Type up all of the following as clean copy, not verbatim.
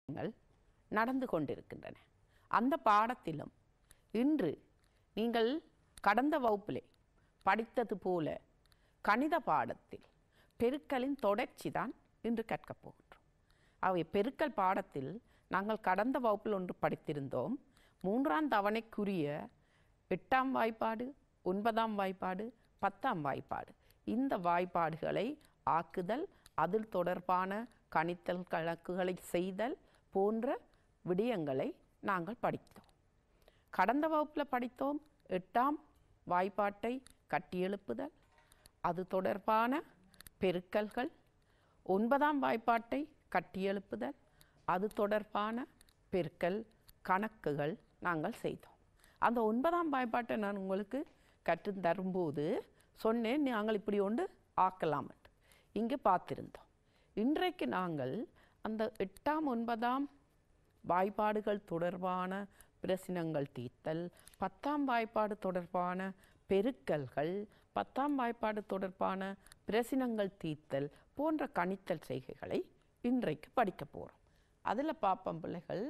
நடந்து கொண்டிருக்கின்றன. அந்த பாடத்திலும் இன்று நீங்கள் கடந்த வகுப்பிலே படித்தது போல கணித பாடத்தில் பெருக்கலின் தொடர்ச்சி தான் இன்று கற்கப் போகின்றோம். அவை பெருக்கல் பாடத்தில் நாங்கள் கடந்த வகுப்பில் ஒன்று படித்திருந்தோம். 3ஆம் தவணைக்குரிய 8ஆம் வாய்ப்பாடு, 9ஆம் வாய்ப்பாடு, 10ஆம் வாய்ப்பாடு, இந்த வாய்ப்பாடுகளை ஆக்குதல், அதில் தொடர்பான கணித்தல் கணக்குகளை செய்தல் போன்ற விடயங்களை நாங்கள் படித்தோம். கடந்த வகுப்பில் படித்தோம் 8ஆம் வாய்ப்பாட்டை கட்டியெழுப்புதல், அது தொடர்பான பெருக்கல்கள், 9ஆம் வாய்ப்பாட்டை கட்டியெழுப்புதல், அது தொடர்பான பெருக்கல் கணக்குகள் நாங்கள் செய்தோம். அந்த 9ஆம் வாய்ப்பாட்டை நான் உங்களுக்கு கற்று தரும்போது சொன்னேன், நாங்கள் இப்படி ஒன்று ஆக்கலாம் என்று இங்கே பார்த்திருந்தோம். இன்றைக்கு நாங்கள் அந்த 8ஆம் 9ஆம் வாய்ப்பாடுகள் தொடர்பான பிரசினங்கள் தீர்த்தல், 10ஆம் வாய்ப்பாடு தொடர்பான பெருக்கல்கள், 10ஆம் வாய்ப்பாடு தொடர்பான பிரசினங்கள் தீர்த்தல் போன்ற கணித்தல் செய்கைகளை இன்றைக்கு படிக்க போகிறோம். அதில் பார்ப்போம் பிள்ளைகள்,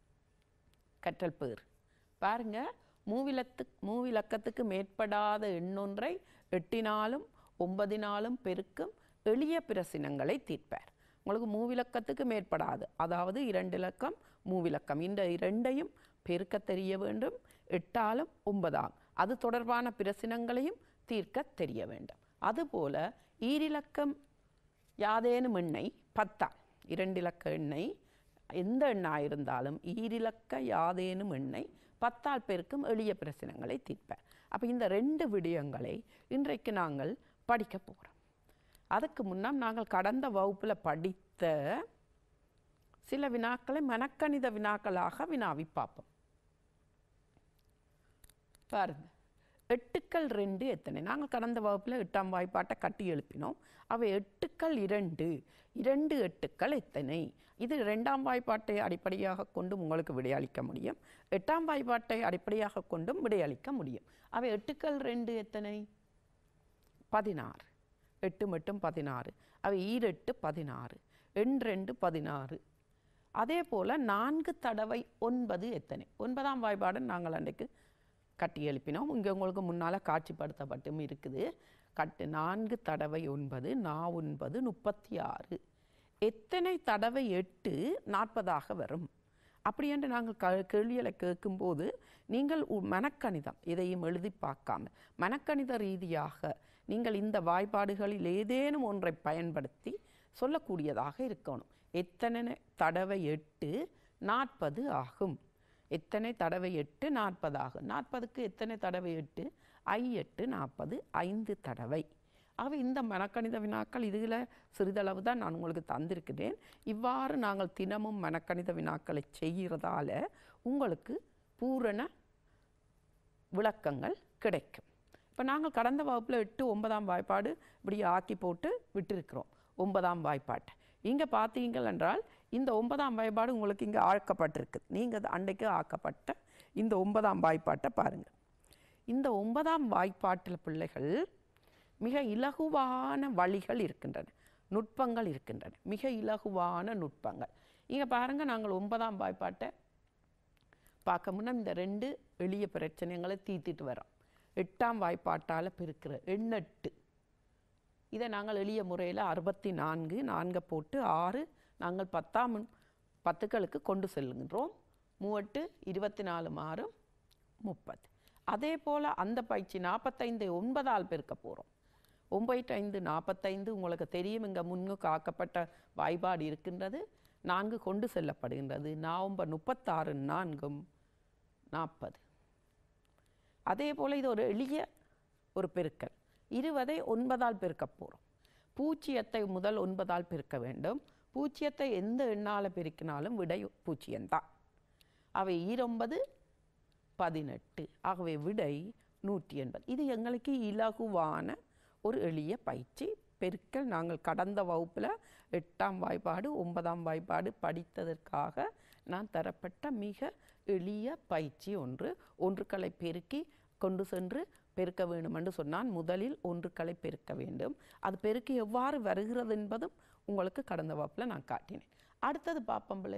கற்றல் பேர் பாருங்க, மூவிலக்கத்துக்கு மேற்படாத எண்ணொன்றை 8னாலும் 9னாலும் பெருக்கும் எளிய பிரசினங்களை தீர்ப்பார். உங்களுக்கு மூவிலக்கத்துக்கு மேற்படாது, அதாவது 2 இலக்கம் மூவிலக்கம், இந்த இரண்டையும் பெருக்க தெரிய வேண்டும். 8ஆலும் 9ஆலும் அது தொடர்பான பிரசினங்களையும் தீர்க்க தெரிய வேண்டும். அதுபோல ஈரிலக்கம் யாதேனும் எண்ணை 10ஆல், 2 இலக்க எண்ணை எந்த எண்ணாக இருந்தாலும் ஈரிலக்க யாதேனும் எண்ணை 10ஆல் பெருக்கும் எளிய பிரசினங்களை தீர்ப்பார். அப்போ இந்த 2 விடயங்களை இன்றைக்கு நாங்கள் படிக்க போகிறோம். அதுக்கு முன்னால் நாங்கள் கடந்த வகுப்பில் படித்த சில வினாக்களை மனக்கணித வினாக்களாக வினாவி பார்ப்போம். பாருங்க, 8க்கள் 2 எத்தனை? நாங்கள் கடந்த வகுப்பில் 8ஆம் வாய்ப்பாட்டை கட்டி எழுப்பினோம். அவை 8க்கள் 2, 2 8க்கள் எத்தனை? இது 2ஆம் வாய்ப்பாட்டை அடிப்படையாக கொண்டும் உங்களுக்கு விடையளிக்க முடியும், 8ஆம் வாய்ப்பாட்டை அடிப்படையாக கொண்டும் விடையளிக்க முடியும். அவை 8க்கள் 2 எத்தனை? 16. 8 மட்டும் 16. அவை 8 16, எண் 2 16. அதே போல் 4 தடவை 9 எத்தனை? 9ஆம் வாய்ப்பாடு நாங்கள் அன்றைக்கு கட்டி எழுப்பினோம். இங்கே உங்களுக்கு முன்னால் காட்சிப்படுத்தப்பட்டும் இருக்குது. 4 தடவை 9 9 36. எத்தனை தடவை 8 40ஆக வரும்? அப்படி என்று நாங்கள் கேள்விகளை கேட்கும்போது நீங்கள் மனக்கணிதம் இதையும் எழுதி பார்க்காம மனக்கணித ரீதியாக நீங்கள் இந்த வாய்ப்பாடுகளில் ஏதேனும் ஒன்றை பயன்படுத்தி சொல்லக்கூடியதாக இருக்கணும். எத்தனை தடவை 8 40 ஆகும்? எத்தனை தடவை 8 40 ஆகும்? 40க்கு எத்தனை தடவை 8? 8 40, 5 தடவை. ஆகவே இந்த மனக்கணித வினாக்கள் இதில் சிறிதளவு தான் நான் உங்களுக்கு தந்திருக்கிறேன். இவ்வாறு நாங்கள் தினமும் மனக்கணித வினாக்களை செய்கிறதால உங்களுக்கு பூரண விளக்கங்கள் கிடைக்கும். இப்போ நாங்கள் கடந்த வகுப்பில் 8 9ஆம் வாய்ப்பாடு இப்படி ஆக்கி போட்டு விட்டிருக்கிறோம். 9ஆம் வாய்ப்பாட்டை இங்கே பார்த்தீங்கள் என்றால் இந்த 9ஆம் வாய்ப்பாடு உங்களுக்கு இங்கே ஆக்கப்பட்டிருக்கு. நீங்கள் அன்றைக்கு ஆக்கப்பட்ட இந்த 9ஆம் வாய்ப்பாட்டை பாருங்கள். இந்த 9ஆம் வாய்ப்பாட்டில் பிள்ளைகள் மிக இலகுவான வழிகள் இருக்கின்றன, நுட்பங்கள் இருக்கின்றன, மிக இலகுவான நுட்பங்கள். இங்கே பாருங்கள், நாங்கள் 9ஆம் வாய்ப்பாட்டை பார்க்க முன்னே இந்த 2 எளிய பிரச்சனைகளை தீர்த்திட்டு வரோம். 8ஆம் வாய்ப்பாட்டால் பெருக்கிற எண் 8, இதை நாங்கள் எளிய முறையில் 64 4 போட்டு 6 நாங்கள் 10களுக்கு கொண்டு செல்லுகின்றோம். 3 24 6 30. அதே போல் அந்த பயிற்சி 45 9ஆல் பெருக்க போகிறோம். 9 5 45 உங்களுக்கு தெரியும். இங்கே முன்னுக்கு ஆக்கப்பட்ட வாய்ப்பாடு இருக்கின்றது, 4 கொண்டு செல்லப்படுகின்றது. 36 4 40. அதே போல் இது ஒரு எளிய ஒரு பெருக்கல். 20ஐ 9ஆல் பெருக்க போகிறோம். 0 முதல் 9ஆல் பெருக்க வேண்டும். 0 எந்த எண்ணால் பெருக்கினாலும் விடை 0 தான். அவை 9 18. ஆகவே விடை 180. இது எங்களுக்கு இலகுவான ஒரு எளிய பயிற்சி பெருக்கல். நாங்கள் கடந்த வகுப்பில் 8ஆம் வாய்ப்பாடு 9ஆம் வாய்ப்பாடு படித்ததற்காக நான் தரப்பட்ட மிக எளிய பயிற்சி ஒன்றுக்களை பெருக்கி கொண்டு சென்று பெருக்க வேண்டும் என்று சொன்னால் முதலில் ஒன்றுக்களை பெருக்க வேண்டும். அது பெருக்கி எவ்வாறு வருகிறது என்பதும் உங்களுக்கு கடந்த வகுப்பில் நான் காட்டினேன். அடுத்தது பார்ப்போம் பிள்ளைகள்,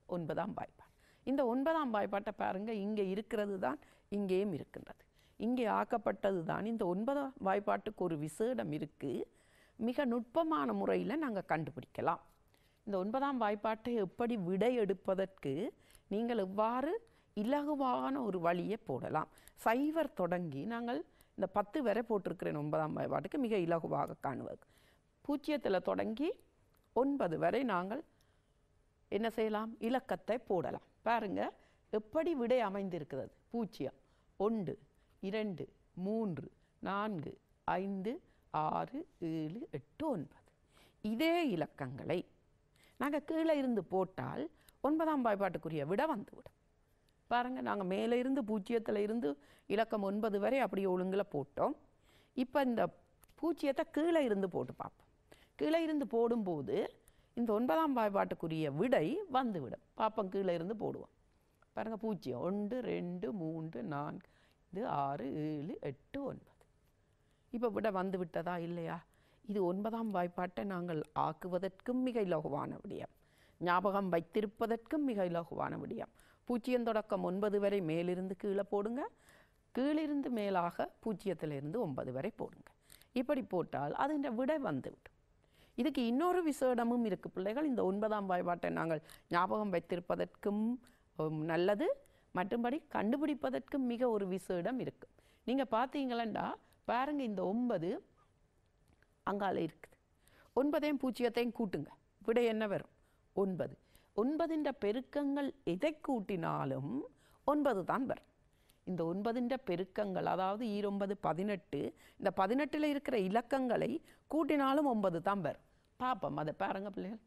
9ஆம் வாய்ப்பாடு. இந்த 9ஆம் வாய்ப்பாட்டை பாருங்கள், இங்கே இருக்கிறது தான் இங்கேயும் இருக்கின்றது. இங்கே ஆக்கப்பட்டது தான். இந்த 9ஆம் வாய்ப்பாட்டுக்கு ஒரு விசேடம் இருக்குது. மிக நுட்பமான முறையில் நாங்கள் கண்டுபிடிக்கலாம். இந்த 9ஆம் வாய்ப்பாட்டை எப்படி விடை எடுப்பதற்கு நீங்கள் எவ்வாறு இலகுவான ஒரு வழியை போடலாம். 0 தொடங்கி நாங்கள் இந்த 10 வரை போட்டிருக்கிறேன் 9ஆம் வாய்ப்பாட்டுக்கு மிக இலகுவாக காணுவது. 0 தொடங்கி 9 வரை நாங்கள் என்ன செய்யலாம், இலக்கத்தை போடலாம். பாருங்க எப்படி விடை அமைந்திருக்கிறது. 0 1 2 3 4 5 6 7 8 9. இதே இலக்கங்களை நாங்கள் கீழே இருந்து போட்டால் 9ஆம் வாய்ப்பாட்டுக்குரிய விட வந்துவிடும். பாருங்கள், நாங்கள் மேலே இருந்து 0 இருந்து இலக்கம் 9 வரை அப்படி ஒழுங்கில் போட்டோம். இப்போ இந்த 0 கீழே இருந்து போட்டு பார்ப்போம். கீழே இருந்து போடும்போது இந்த 9ஆம் வாய்ப்பாட்டுக்குரிய விடை வந்துவிடும். பார்ப்போம், கீழே இருந்து போடுவோம். பாருங்கள், 0 1 2 3 4 5 6 7 8 9. இப்போ விட வந்து விட்டதா இல்லையா? இது 9ஆம் வாய்ப்பாட்டை நாங்கள் ஆக்குவதற்கும் மிக இலகுவான விடயம், ஞாபகம் வைத்திருப்பதற்கும் மிக இலகுவான விடயம். 0 தொடக்கம் 9 வரை மேலிருந்து கீழே போடுங்க, கீழிருந்து மேலாக 0 9 வரை போடுங்க. இப்படி போட்டால் அது விடை வந்துவிடும். இதுக்கு இன்னொரு விசேடமும் இருக்குது பிள்ளைகள். இந்த 9ஆம் வாய்ப்பாட்டை நாங்கள் ஞாபகம் வைத்திருப்பதற்கும் நல்லது, மற்றும்படி கண்டுபிடிப்பதற்கும் மிக ஒரு விசேடம் இருக்குது. நீங்கள் பார்த்தீங்களா, பாருங்க, இந்த 9 அங்கால இருக்குது. 9ஐயும் 0ஐயும் கூட்டுங்க, விடை என்ன வரும்? 9. 9 பெருக்கங்கள் எதை கூட்டினாலும் 9 தான் வரும். இந்த 9 பெருக்கங்கள், அதாவது 9 18, இந்த 18 இருக்கிற இலக்கங்களை கூட்டினாலும் 9 தான் வரும். பார்ப்போம், அதை பாருங்க பிள்ளைகள்.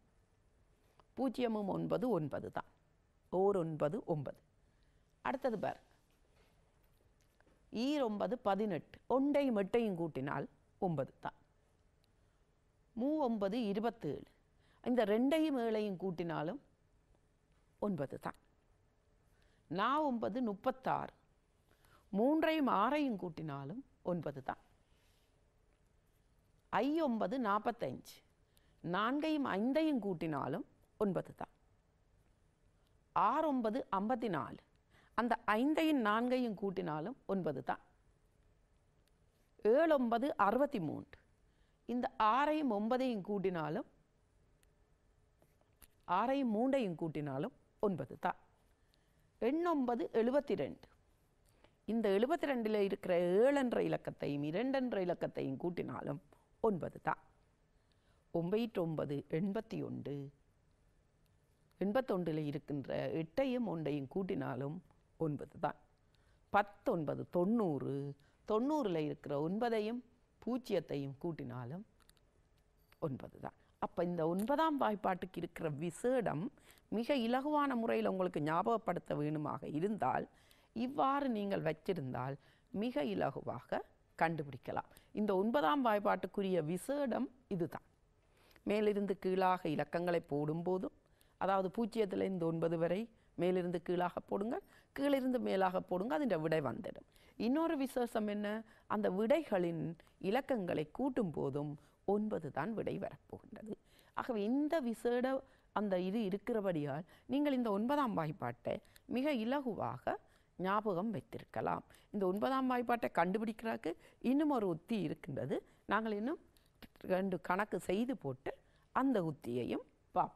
0 9 9 தான். 9 9. அடுத்தது பாருங்க, 9 18, 1ஐயும் 8ஐயும் கூட்டினால் 9 தான். 9 27, இந்த 2ஐயும் 7ஐயும் கூட்டினாலும் 9 தான். 9 36, 3ஐயும் 6ஐயும் கூட்டினாலும் 9 தான். 9 45, 4ஐயும் 5ஐயும் கூட்டினாலும் 9 தான். 9 54, அந்த 5ஐயும் 4ஐயும் கூட்டினாலும் 9 தான். 9 63, இந்த 6ஐயும் 9ஐயும் கூட்டினாலும் 6ஐயும் 3ஐயும் கூட்டினாலும் 9 தான். 9 72, இந்த 72 இருக்கிற 7 என்ற இலக்கத்தையும் 2 என்ற இலக்கத்தையும் கூட்டினாலும் 9 தான். 9 81, 81 இருக்கின்ற 8ஐயும் 1ஐயும் கூட்டினாலும் 9 தான். 19 90, 90 இருக்கிற 9ஐயும் 0ஐயும் கூட்டினாலும் 9 தான். அப்போ இந்த 9ஆம் வாய்ப்பாட்டுக்கு இருக்கிற விசேடம் மிக இலகுவான முறையில் உங்களுக்கு ஞாபகப்படுத்த வேணுமாக இருந்தால் இவ்வாறு நீங்கள் வச்சிருந்தால் மிக இலகுவாக கண்டுபிடிக்கலாம். இந்த 9ஆம் வாய்ப்பாட்டுக்குரிய விசேடம் இதுதான். மேலிருந்து கீழாக இலக்கங்களை போடும்போதும், அதாவது 0 9 வரை மேலிருந்து கீழாக போடுங்க, கீழிருந்து மேலாக போடுங்க, அதில் விடை வந்துடும். இன்னொரு விசேஷம் என்ன, அந்த விடைகளின் இலக்கங்களை கூட்டும் போதும் 9 தான் விடை வரப்போகின்றது. ஆகவே இந்த விசேட அந்த இது இருக்கிறபடியால் நீங்கள் இந்த 9ஆம் வாய்ப்பாட்டை மிக இலகுவாக ஞாபகம் வைத்திருக்கலாம். இந்த 9ஆம் வாய்ப்பாட்டை கண்டுபிடிக்கிறதுக்கு இன்னும் ஒரு உத்தி இருக்கின்றது. நாங்கள் இன்னும் 2 கணக்கு செய்து போட்டு அந்த உத்தியையும் பார்ப்போம்.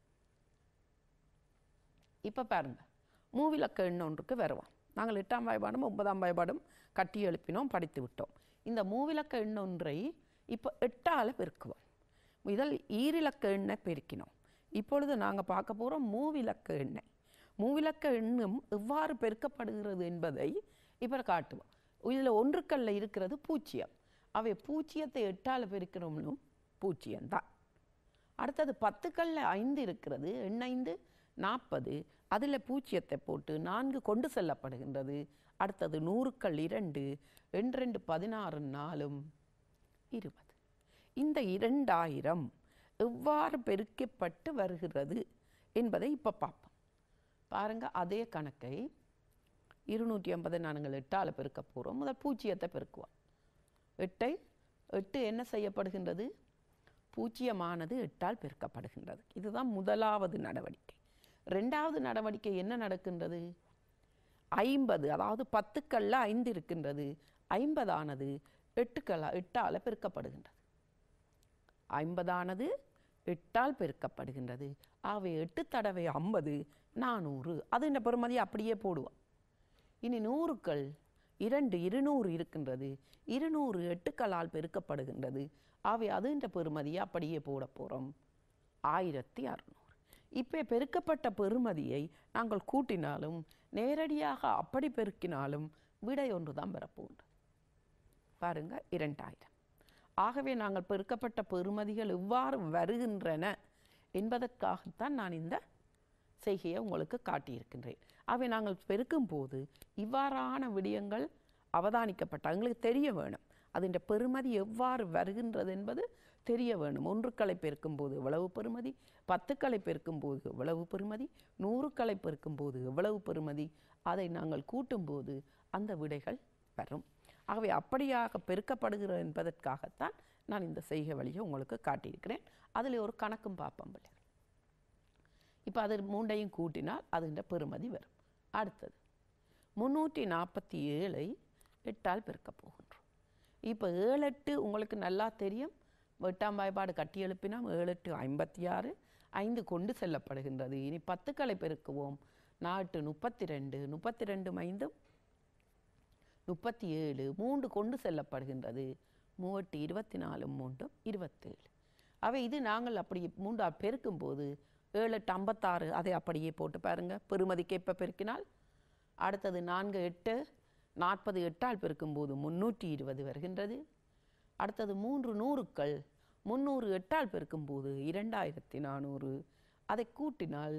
இப்போ பாருங்க, மூவிலக்க எண் ஒன்றுக்கு வருவோம். நாங்கள் 8ஆம் வாய்ப்பாடும் 9ஆம் வாய்ப்பாடும் கட்டி எழுப்பினோம், படித்து விட்டோம். இந்த மூவிலக்க எண் ஒன்றை இப்போ 8ஆல் பெருக்குவோம். இதில் ஈரிலக்க எண்ணை பெருக்கினோம். இப்பொழுது நாங்கள் பார்க்க போகிறோம் மூவிலக்க எண்ணை. மூவிலக்க எண்ணும் எவ்வாறு பெருக்கப்படுகிறது என்பதை இப்போ காட்டுவோம். இதில் ஒன்றுக்கல்ல இருக்கிறது 0. அவை 0ஐ 8ஆல் பெருக்கணும்னும் 0 தான். அடுத்தது 10கல்ல 5 இருக்கிறது, எண் 5 40, அதில் 0ஐ போட்டு 4 கொண்டு செல்லப்படுகின்றது. அடுத்தது 100க்கள் 2, எண் 2 16, 4 20. இந்த 2000 எவ்வாறு பெருக்கப்பட்டு வருகிறது என்பதை இப்போ பார்ப்போம். பாருங்க, அதே கணக்கை 250 நாங்கள் 8ஆல் பெருக்க போகிறோம். முதல் 0ஐ பெருக்குவோம். 8 என்ன செய்யப்படுகின்றது? 0ஆனது 8ஆல் பெருக்கப்படுகின்றது. இதுதான் முதலாவது நடவடிக்கை. ரெண்டாவது நடவடிக்கை என்ன நடக்கின்றது? 50, அதாவது 10க்கள்ல 5 இருக்கின்றது. 50ஆனது 8ஆல் பெருக்கப்படுகின்றது. 50ஆனது 8ஆல் பெருக்கப்படுகின்றது. ஆகவே 8 தடவை 50 400. அது இந்த பெறுமதி அப்படியே போடுவோம். இனி 100க்கள் 200 இருக்கின்றது. 200 8க்களால் பெருக்கப்படுகின்றது. ஆகவே அது இந்த பெறுமதியை அப்படியே போட போகிறோம் 1600. இப்போ பெருக்கப்பட்ட பெறுமதியை நாங்கள் கூட்டினாலும் நேரடியாக அப்படி பெருக்கினாலும் விடை ஒன்று தான் பெறப்போகின்றது. பாருங்க 2000. ஆகவே நாங்கள் பெருக்கப்பட்ட பெறுமதிகள் எவ்வாறு வருகின்றன என்பதற்காகத்தான் நான் இந்த செய்கையை உங்களுக்கு காட்டியிருக்கின்றேன். ஆகவே நாங்கள் பெருக்கும் போது இவ்வாறான விடயங்கள் அவதானிக்கப்பட்ட எங்களுக்கு தெரிய வேணும். அதன் பெறுமதி எவ்வாறு வருகின்றது என்பது தெரிய வேணும். 1க்களை பெருக்கும் போது எவ்வளவு பெறுமதி, 10க்களை பெருக்கும் போது எவ்வளவு பெறுமதி, 100க்களை பெருக்கும் போது எவ்வளவு பெறுமதி, அதை நாங்கள் கூட்டும்போது அந்த விடைகள் வரும். ஆகவே அப்படியாக பெருக்கப்படுகிறது என்பதற்காகத்தான் நான் இந்த செய்கை வழியை உங்களுக்கு காட்டியிருக்கிறேன். அதில் ஒரு கணக்கும் பார்ப்போம் பிள்ளைகள். இப்போ அது 3ஐயும் கூட்டினால் அது இந்த பெறுமதி வரும். அடுத்தது 347ஐ 8ஆல் பெருக்க போகின்றோம். இப்போ 7 8 உங்களுக்கு நல்லா தெரியும். 8ஆம் வாய்ப்பாடு கட்டி எழுப்பினால் 7 8 56, 5 கொண்டு செல்லப்படுகின்றது. இனி 10க்களை பெருக்குவோம். 4 32, 32 5 37, 3 கொண்டு செல்லப்படுகின்றது. 3 24, 3 27. அவை இது நாங்கள் அப்படி 3ஆல் பெருக்கும்போது 7 8 56, அதை அப்படியே போட்டு பாருங்க. பெறுமதிக்கு எப்போ பெருக்கினால் அடுத்தது 4 8 40 8ஆல் பெருக்கும்போது 320 வருகின்றது. அடுத்தது 3 100க்கள் 300 8ஆல் பெருக்கும்போது 2400, அதை கூட்டினால்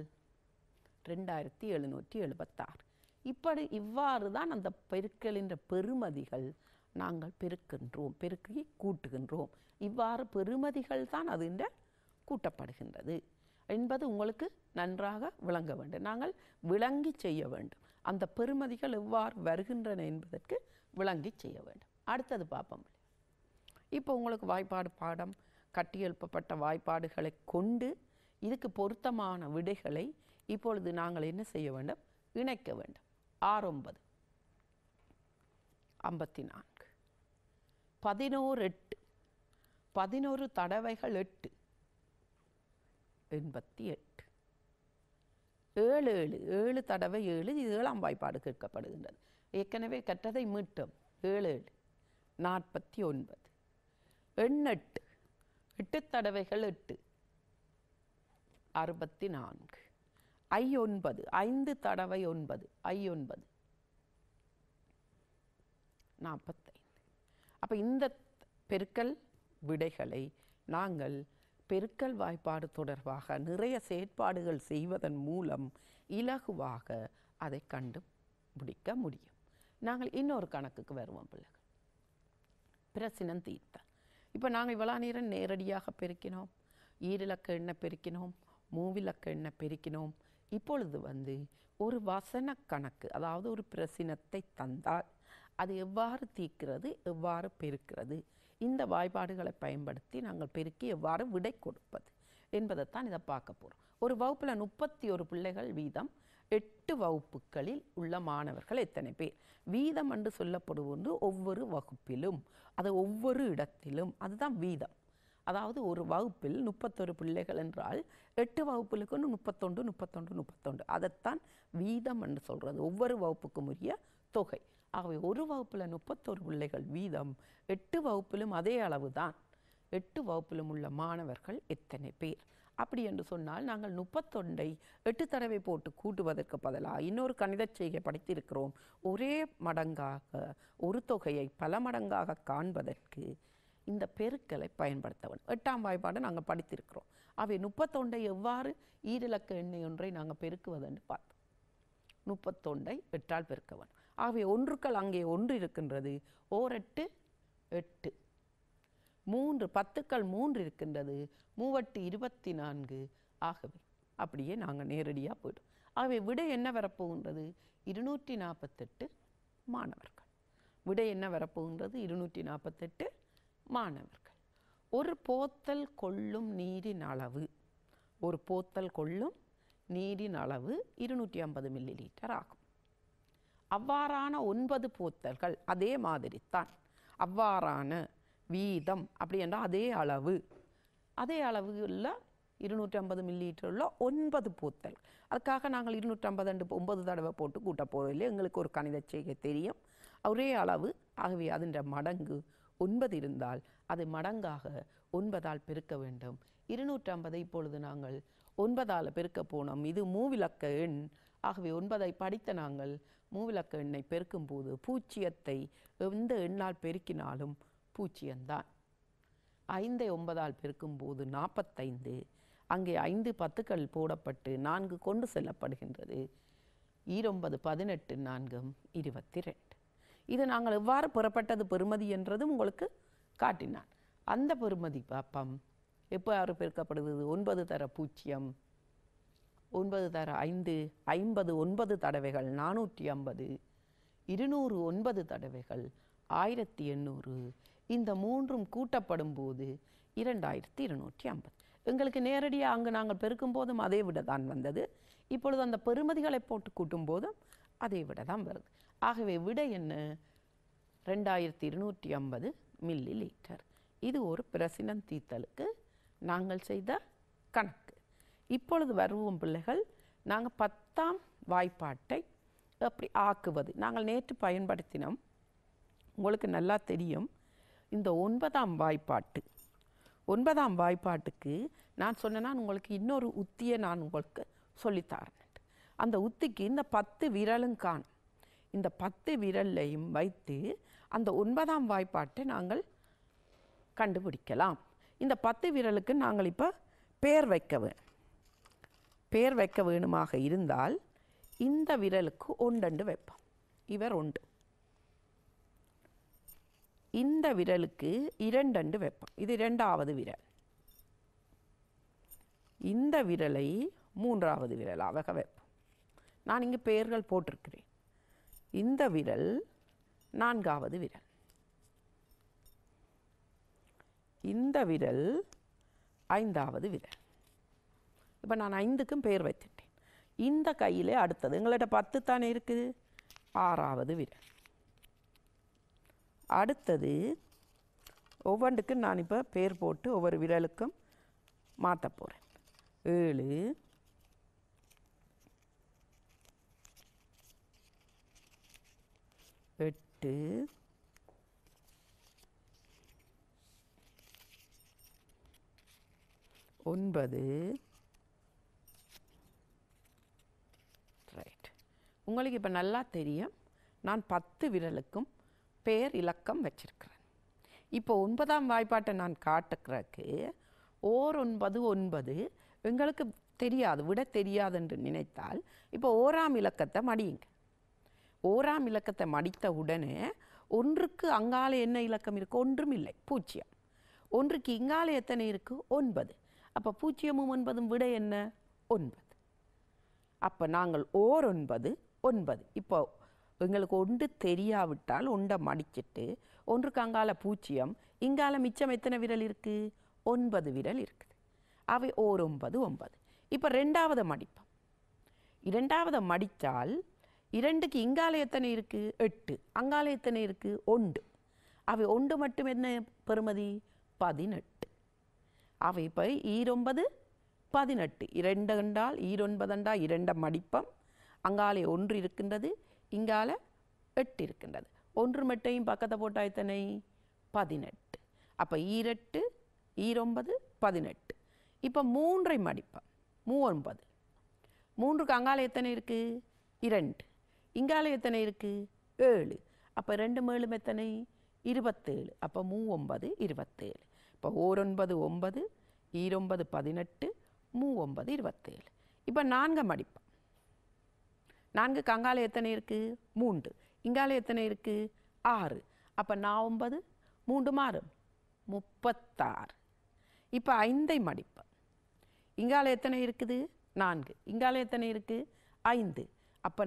2776. இவ்வாறு தான் அந்த பெருக்கலின் பெறுமதிகள் நாங்கள் பெருக்கி கூட்டுகின்றோம். இவ்வாறு பெறுமதிகள் தான் அது கூட்டப்படுகின்றது என்பது உங்களுக்கு நன்றாக விளங்க வேண்டும். நாங்கள் விளங்கி செய்ய வேண்டும். அந்த பெறுமதிகள் எவ்வாறு வருகின்றன என்பதற்கு விளங்கி செய்ய வேண்டும். அடுத்தது பார்ப்போம். இப்போ உங்களுக்கு வாய்ப்பாடு பாடம் கட்டியெழுப்பப்பட்ட வாய்ப்பாடுகளை கொண்டு இதுக்கு பொருத்தமான விடைகளை இப்பொழுது நாங்கள் என்ன செய்ய வேண்டும்? இணைக்க வேண்டும். 6 9 54, 11 8, 11 தடவைகள் 8 88, 7 7, 7 தடவை 7, இது 7ஆம் வாய்ப்பாடு கேட்கப்படுகின்றது. ஏற்கனவே கற்றதை மீட்டும். 7 7 49, 8 8 தடவைகள் 8 64, I9 5 தடவை 9 I9 45. அப்போ இந்த பெருக்கல் விடைகளை நாங்கள் பெருக்கல் வாய்ப்பாடு தொடர்பாக நிறைய செயற்பாடுகள் செய்வதன் மூலம் இலகுவாக அதை கண்டுபிடிக்க முடியும். நாங்கள் இன்னொரு கணக்குக்கு வருவோம் பிள்ளைகள். பிரசினம் தீர்த்தல். இப்போ நாங்கள் இவ்வளோ நேரம் நேரடியாக பெருக்கினோம், ஈரிலக்க எண்ணை பெருக்கினோம், மூவிலக்க எண்ணை பெருக்கினோம். இப்பொழுது ஒரு வசன கணக்கு, அதாவது ஒரு பிரசினத்தை தந்தால் அது எவ்வாறு தீர்க்கிறது, எவ்வாறு பெருக்கிறது, இந்த வாய்ப்பாடுகளை பயன்படுத்தி நாங்கள் பெருக்கி எவ்வாறு விடை கொடுப்பது என்பதைத்தான் இதை பார்க்க போகிறோம். ஒரு வகுப்பில் 31 பிள்ளைகள் வீதம் 8 வகுப்புகளில் உள்ள மாணவர்கள் எத்தனை பேர்? வீதம் என்று சொல்லப்படுவது ஒவ்வொரு வகுப்பிலும், அது ஒவ்வொரு இடத்திலும், அதுதான் வீதம். அதாவது ஒரு வகுப்பில் 31 பிள்ளைகள் என்றால் 8 வகுப்புகளுக்கு 31 31 31, அதைத்தான் வீதம் என்று சொல்கிறது. ஒவ்வொரு வகுப்புக்கும் உரிய தொகை. ஆகவே ஒரு வகுப்பில் 31 பிள்ளைகள் வீதம், 8 வகுப்பிலும் அதே அளவு தான். 8 வகுப்பிலும் உள்ள மாணவர்கள் எத்தனை பேர்? அப்படி என்று சொன்னால் நாங்கள் 31ஐ 8 தடவை போட்டு கூட்டுவதற்கு பதிலாக இன்னொரு கணித செய்கை படித்திருக்கிறோம். ஒரே மடங்காக ஒரு தொகையை பல மடங்காக காண்பதற்கு இந்த பெருக்கலை பயன்படுத்த வேண்டும். 8ஆம் வாய்ப்பாடு நாங்கள் படித்திருக்கிறோம். அவை 31ஐ எவ்வாறு ஈரிலக்க எண்ணை ஒன்றை நாங்கள் பெருக்குவதென்று பார்த்தோம். 31ஐ 8ஆல் பெருக்க வேண்டும். ஆகவே ஒன்றுக்கள் அங்கே 1 இருக்கின்றது. 1 8 8, 3 10க்கள் 3 இருக்கின்றது. 3 8 24. ஆகவே அப்படியே நாங்கள் நேரடியாக போய்டும். ஆகவே விடை என்ன வரப்போகின்றது? 248 மாணவர்கள். விடை என்ன வரப்போகின்றது? 248 மாணவர்கள். ஒரு போத்தல் கொள்ளும் நீரின் அளவு, ஒரு போத்தல் கொள்ளும் நீரின் அளவு 250 மில்லிலிட்டர் ஆகும். அவ்வாறான 9 போத்தல்கள் அதே மாதிரி தான், அவ்வாறான வீதம் அப்படி என்றால் அதே அளவுள்ள 250 மில்லிலிட்டர் உள்ள 9 போத்தல். அதுக்காக நாங்கள் 250 9 தடவை போட்டு கூட்ட போவதில்லை, எங்களுக்கு ஒரு கணித செய்கை தெரியும், ஒரே அளவு. ஆகவே அதன் மடங்கு 9 இருந்தால் அது மடங்காக 9ஆல் பெருக்க வேண்டும். 250 இப்பொழுது நாங்கள் 9ஆல் பெருக்க போனோம். இது மூவிலக்க எண். ஆகவே 9ஐ படித்த நாங்கள் மூவிலக்க எண்ணை பெருக்கும் போது பூஜ்ஜியத்தை எந்த எண்ணால் பெருக்கினாலும் பூஜ்ஜியம்தான். 5ஐ 9ஆல் பெருக்கும் போது 45. அங்கே 5 10கள் போடப்பட்டு 4 கொண்டு செல்லப்படுகின்றது. 9 18 4 22. இது நாங்கள் எவ்வாறு பெறப்பட்டது பெறுமதி என்றதும் உங்களுக்கு காட்டினான். அந்த பெறுமதி பாப்பம் எவ்வாறு பெருக்கப்படுகிறது? 9 தர 0, 9 தர 5, 50 9 தடவைகள் 450, 200 9 தடவைகள் 1800. இந்த மூன்றும் கூட்டப்படும் போது 2250. எங்களுக்கு நேரடியாக அங்கு நாங்கள் பெருக்கும் போதும் அதே விட தான் வந்தது. இப்பொழுது அந்த பெறுமதிகளை போட்டு கூட்டும் போதும் அதே விட தான் வருது. ஆகவே விடை என்ன? 2250 மில்லிலிட்டர். இது ஒரு பிரசினம் தீர்த்தலுக்கு நாங்கள் செய்த கணக்கு. இப்பொழுது வருவோம் பிள்ளைகள், நாங்கள் 10ஆம் வாய்ப்பாட்டை எப்படி ஆக்குவது. நாங்கள் நேற்று பயன்படுத்தினோம், உங்களுக்கு நல்லா தெரியும். இந்த 9ஆம் வாய்ப்பாட்டுக்கு நான் சொன்னேன்னா உங்களுக்கு இன்னொரு உத்தியை நான் உங்களுக்கு சொல்லித்தரேன். அந்த உத்திக்கு இந்த 10 விரலும் காணும். இந்த 10 விரலையும் வைத்து அந்த 9ஆம் வாய்ப்பாட்டை நாங்கள் கண்டுபிடிக்கலாம். இந்த 10 விரலுக்கு நாங்கள் இப்போ பேர் வைக்க வேணுமாக இருந்தால் இந்த விரலுக்கு 1 வைப்போம். இவர் 1. இந்த விரலுக்கு 2 வைப்போம். இது 2வது விரல். இந்த விரலை 3வது விரலாக வைப்போம். நான் இங்கு பெயர்கள் போட்டிருக்கிறேன். இந்த விரல் 4வது விரல். இந்த விரல் 5வது விரல். இப்போ நான் 5க்கும் பெயர் வைத்துட்டேன். இந்த கையிலே அடுத்தது எங்கள்கிட்ட 10 தானே இருக்குது, 6வது விரல். அடுத்தது ஒவ்வொன்றுக்கும் நான் இப்போ பேர் போட்டு ஒவ்வொரு விரலுக்கும் மாற்ற போகிறேன். 7, 8, 9. ரைட். உங்களுக்கு இப்போ நல்லா தெரியும், நான் 10 விரலுக்கும் பேர் இலக்கம் வச்சிருக்கிறேன். இப்போ 9ஆம் வாய்ப்பாட்டை நான் காட்டுக்கிறதுக்கு 9 9 எங்களுக்கு தெரியாது, விட தெரியாது என்று நினைத்தால் இப்போ 1ஆம் இலக்கத்தை மடியுங்க. 1ஆம் இலக்கத்தை மடித்த உடனே 1க்கு அங்காலே என்ன இலக்கம் இருக்குது? ஒன்றும் இல்லை, 0. 1க்கு இங்காலே எத்தனை இருக்குது? 9. அப்போ 0ம் 9ம் விட என்ன? 9. அப்போ நாங்கள் 9 9. இப்போ எங்களுக்கு 1 தெரியாவிட்டால் 1 மடிச்சிட்டு 1க்கு அங்கால 0, இங்கால மிச்சம் எத்தனை விரல் இருக்குது? 9 விரல் இருக்குது. அவை 9 9. இப்போ 2வது மடிப்போம். 2வது மடித்தால் 2க்கு இங்கால எத்தனை இருக்குது? 8. அங்கால எத்தனை இருக்குது? 1. அவை 1 மட்டும் என்ன பெறுமதி? 18. அவை இப்போ 9 18. 2 என்றால் 9 என்றால் 2 மடிப்பம். அங்காலே 1 இருக்கின்றது, இங்கால 8 இருக்கின்றது. 1 மட்டும் பக்கத்தை போட்டால் எத்தனை? 18. அப்போ 8 9 18. இப்போ 3ஐ மடிப்போம். 9. 3க்கு அங்கால எத்தனை இருக்குது? 2. இங்கால எத்தனை இருக்குது? 7. அப்போ 2 மேலும் எத்தனை? 27. அப்போ 9 27. இப்போ 9 9 9 18 9 27. இப்போ 4 மடிப்போம். 4க்கு அங்கால எத்தனை இருக்குது? 3. இங்கால எத்தனை இருக்குது? 6. அப்போ 9 3 மாறும் 36. இப்போ 5ஐ மடிப்போம். இங்கால எத்தனை இருக்குது? 4. இங்கால எத்தனை இருக்குது? 5. அப்போ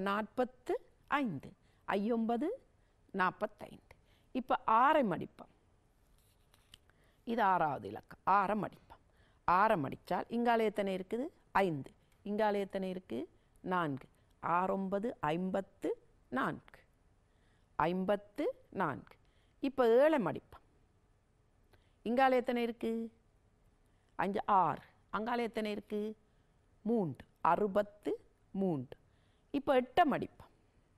45. 9 45. இப்போ 6ஐ மடிப்போம். இது 6வது இலக்கம். 6ஐ மடிப்போம். 6ஐ மடித்தால் இங்கால எத்தனை இருக்குது? 5. இங்காலே எத்தனை இருக்குது? 4. 6 9 54. 54. இப்போ 7 மடிப்போம். இங்காலே எத்தனை இருக்குது? 5 6. அங்காலே எத்தனை இருக்குது? 3. 63. இப்போ 8 மடிப்போம்.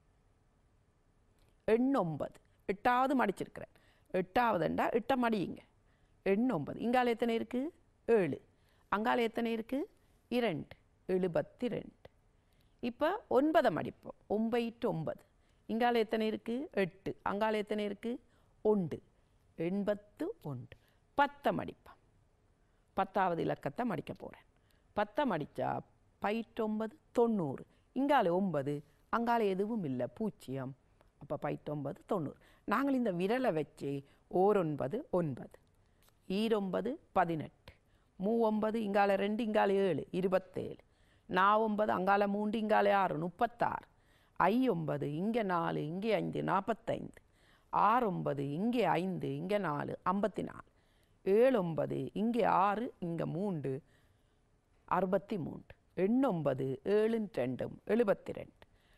9. 8வது மடிச்சிருக்கிறேன். 8வதுண்டா 8 மடியுங்க. 9. இங்காலே எத்தனை இருக்குது? 7. அங்காலே எத்தனை இருக்குது? 2. 72. இப்போ 9 மடிப்போம். 9 9. இங்காலே எத்தனை இருக்குது? 8. அங்காலே எத்தனை இருக்குது? 1. 81. 10 மடிப்போம். 10வது இலக்கத்தை மடிக்க போகிறேன். 10 மடித்தா 9 90. இங்காலே 9. அங்காலே எதுவும் இல்லை, 0. அப்போ 9 90. நாங்கள் இந்த விரலை வச்சு 9 9. 9 18. 9 இங்காலே 2 இங்காலே 7 27. 9 அங்காலே 3 இங்காலே 6 36. 9 இங்கே 4 இங்கே 5 45. 9 இங்கே 5 இங்கே 4 54. 9 இங்கே 6 இங்கே 3 63. 9 7 2 72.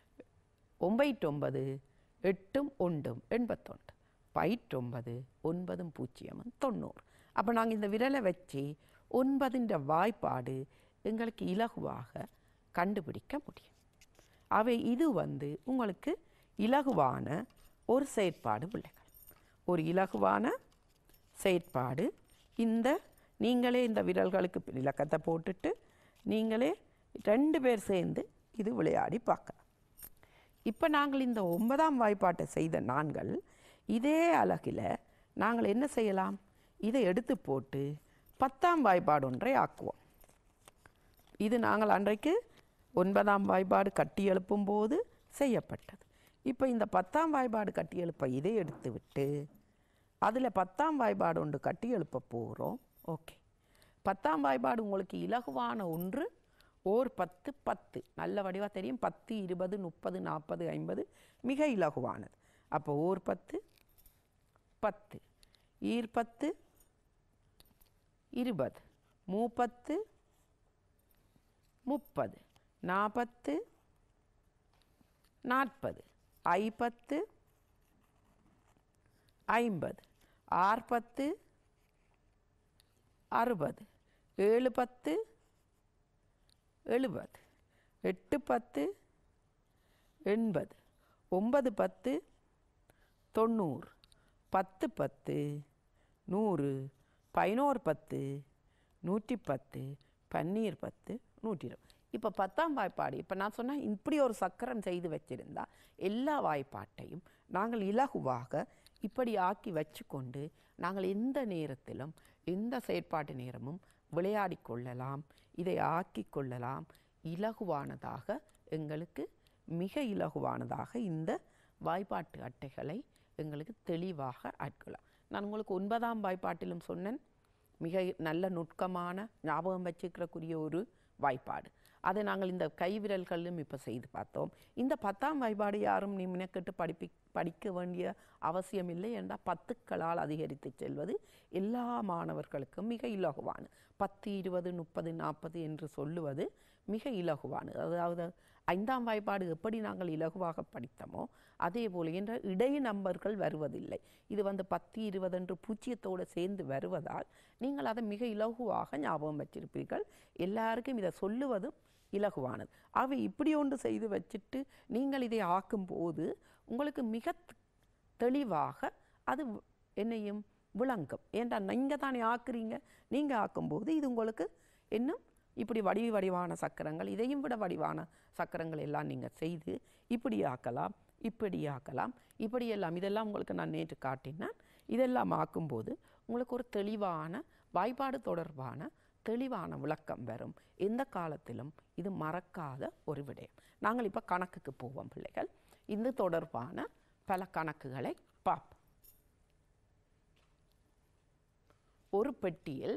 9 8 1 81. 9 9 0 90. அப்போ நாங்கள் இந்த விரலை வச்சு 9ன்ற வாய்ப்பாடு எங்களுக்கு இலகுவாக கண்டுபிடிக்க முடியும். அவை இது உங்களுக்கு இலகுவான ஒரு செயற்பாடு பிள்ளைகள். ஒரு இலகுவான செயற்பாடு. நீங்களே இந்த விரல்களுக்கு இலக்கத்தை போட்டுட்டு நீங்களே 2 பேர் சேர்ந்து இது விளையாடி பார்க்கலாம். இப்போ நாங்கள் இந்த 9ஆம் வாய்ப்பாட்டை செய்த நாங்கள் இதே அலகில் நாங்கள் என்ன செய்யலாம்? இதை எடுத்து போட்டு 10ஆம் வாய்ப்பாடு ஒன்றை ஆக்குவோம். இது நாங்கள் அன்றைக்கு 9ஆம் வாய்ப்பாடு கட்டி எழுப்பும் போது செய்யப்பட்டது. இப்போ இந்த 10ஆம் வாய்ப்பாடு கட்டி எழுப்ப இதை எடுத்து விட்டு அதில் 10ஆம் வாய்ப்பாடு ஒன்று கட்டி எழுப்ப போகிறோம். ஓகே, 10ஆம் வாய்ப்பாடு உங்களுக்கு இலகுவான ஒன்று. ஓர் 10 10 நல்ல வடிவாக தெரியும். 10 20 30 40 50 மிக இலகுவானது. அப்போ ஓர் 10 10. ஈர் 10 20. 30 30. 40 40. 50 50. 60 60. 7 10 70. 8 10 80. 9 10 90. 10 10 100. 11 10 110. 12 10 120. இப்போ 10ஆம் வாய்ப்பாடு இப்போ நான் சொன்னேன், இப்படி ஒரு சக்கரம் செய்து வச்சிருந்தா எல்லா வாய்ப்பாட்டையும் நாங்கள் இலகுவாக இப்படி ஆக்கி வச்சுக்கொண்டு நாங்கள் எந்த நேரத்திலும் எந்த செயற்பாட்டு நேரமும் விளையாடி கொள்ளலாம், இதை ஆக்கி கொள்ளலாம். இலகுவானதாக எங்களுக்கு மிக இலகுவானதாக இந்த வாய்ப்பாட்டு அட்டைகளை எங்களுக்கு தெளிவாக ஆட்கொள்ளலாம். நான் உங்களுக்கு 9ஆம் வாய்ப்பாட்டிலும் சொன்னேன், மிக நல்ல நுட்கமான ஞாபகம் வச்சுக்கிறக்குரிய ஒரு வாய்ப்பாடு. அதை நாங்கள் இந்த கைவிரல்களிலும் இப்போ செய்து பார்த்தோம். இந்த 10ஆம் வாய்ப்பாடு யாரும் நிமினக்கெட்டு படிக்க வேண்டிய அவசியம் இல்லை என்றால் 10க்களால் அதிகரித்து செல்வது எல்லா மாணவர்களுக்கும் மிக இலகுவானது. 10 20 30 40 என்று சொல்லுவது மிக இலகுவானது. அதாவது 5ஆம் வாய்ப்பாடு எப்படி நாங்கள் இலகுவாக படித்தோமோ அதே போல் என்ற இடை நம்பர்கள் வருவதில்லை. இது 10 20 என்று பூஜ்ஜியத்தோடு சேர்ந்து வருவதால் நீங்கள் அதை மிக இலகுவாக ஞாபகம் வச்சிருப்பீர்கள். எல்லாருக்கும் இதை சொல்லுவதும் இலகுவானது. அவை இப்படி ஒன்று செய்து வச்சுட்டு நீங்கள் இதை ஆக்கும்போது உங்களுக்கு மிக தெளிவாக அது என்னையும் விளங்கும். ஏன்டா நீங்கள் தானே ஆக்குறீங்க, நீங்கள் ஆக்கும்போது இது உங்களுக்கு இன்னும் இப்படி வடிவான சக்கரங்கள், இதையும் விட வடிவான சக்கரங்கள் எல்லாம் நீங்கள் செய்து இப்படி ஆக்கலாம், இப்படி ஆக்கலாம், இப்படியெல்லாம் இதெல்லாம் உங்களுக்கு நான் நேற்று காட்டினேன். இதெல்லாம் ஆக்கும்போது உங்களுக்கு ஒரு தெளிவான வாய்ப்பாடு தொடர்பான தெளிவான விளக்கம் வரும். எந்த காலத்திலும் இது மறக்காத ஒரு விடயம். நாங்கள் இப்போ கணக்குக்கு போவோம் பிள்ளைகள். இது தொடர்பான பல கணக்குகளை பார்ப்போம். ஒரு பெட்டியில்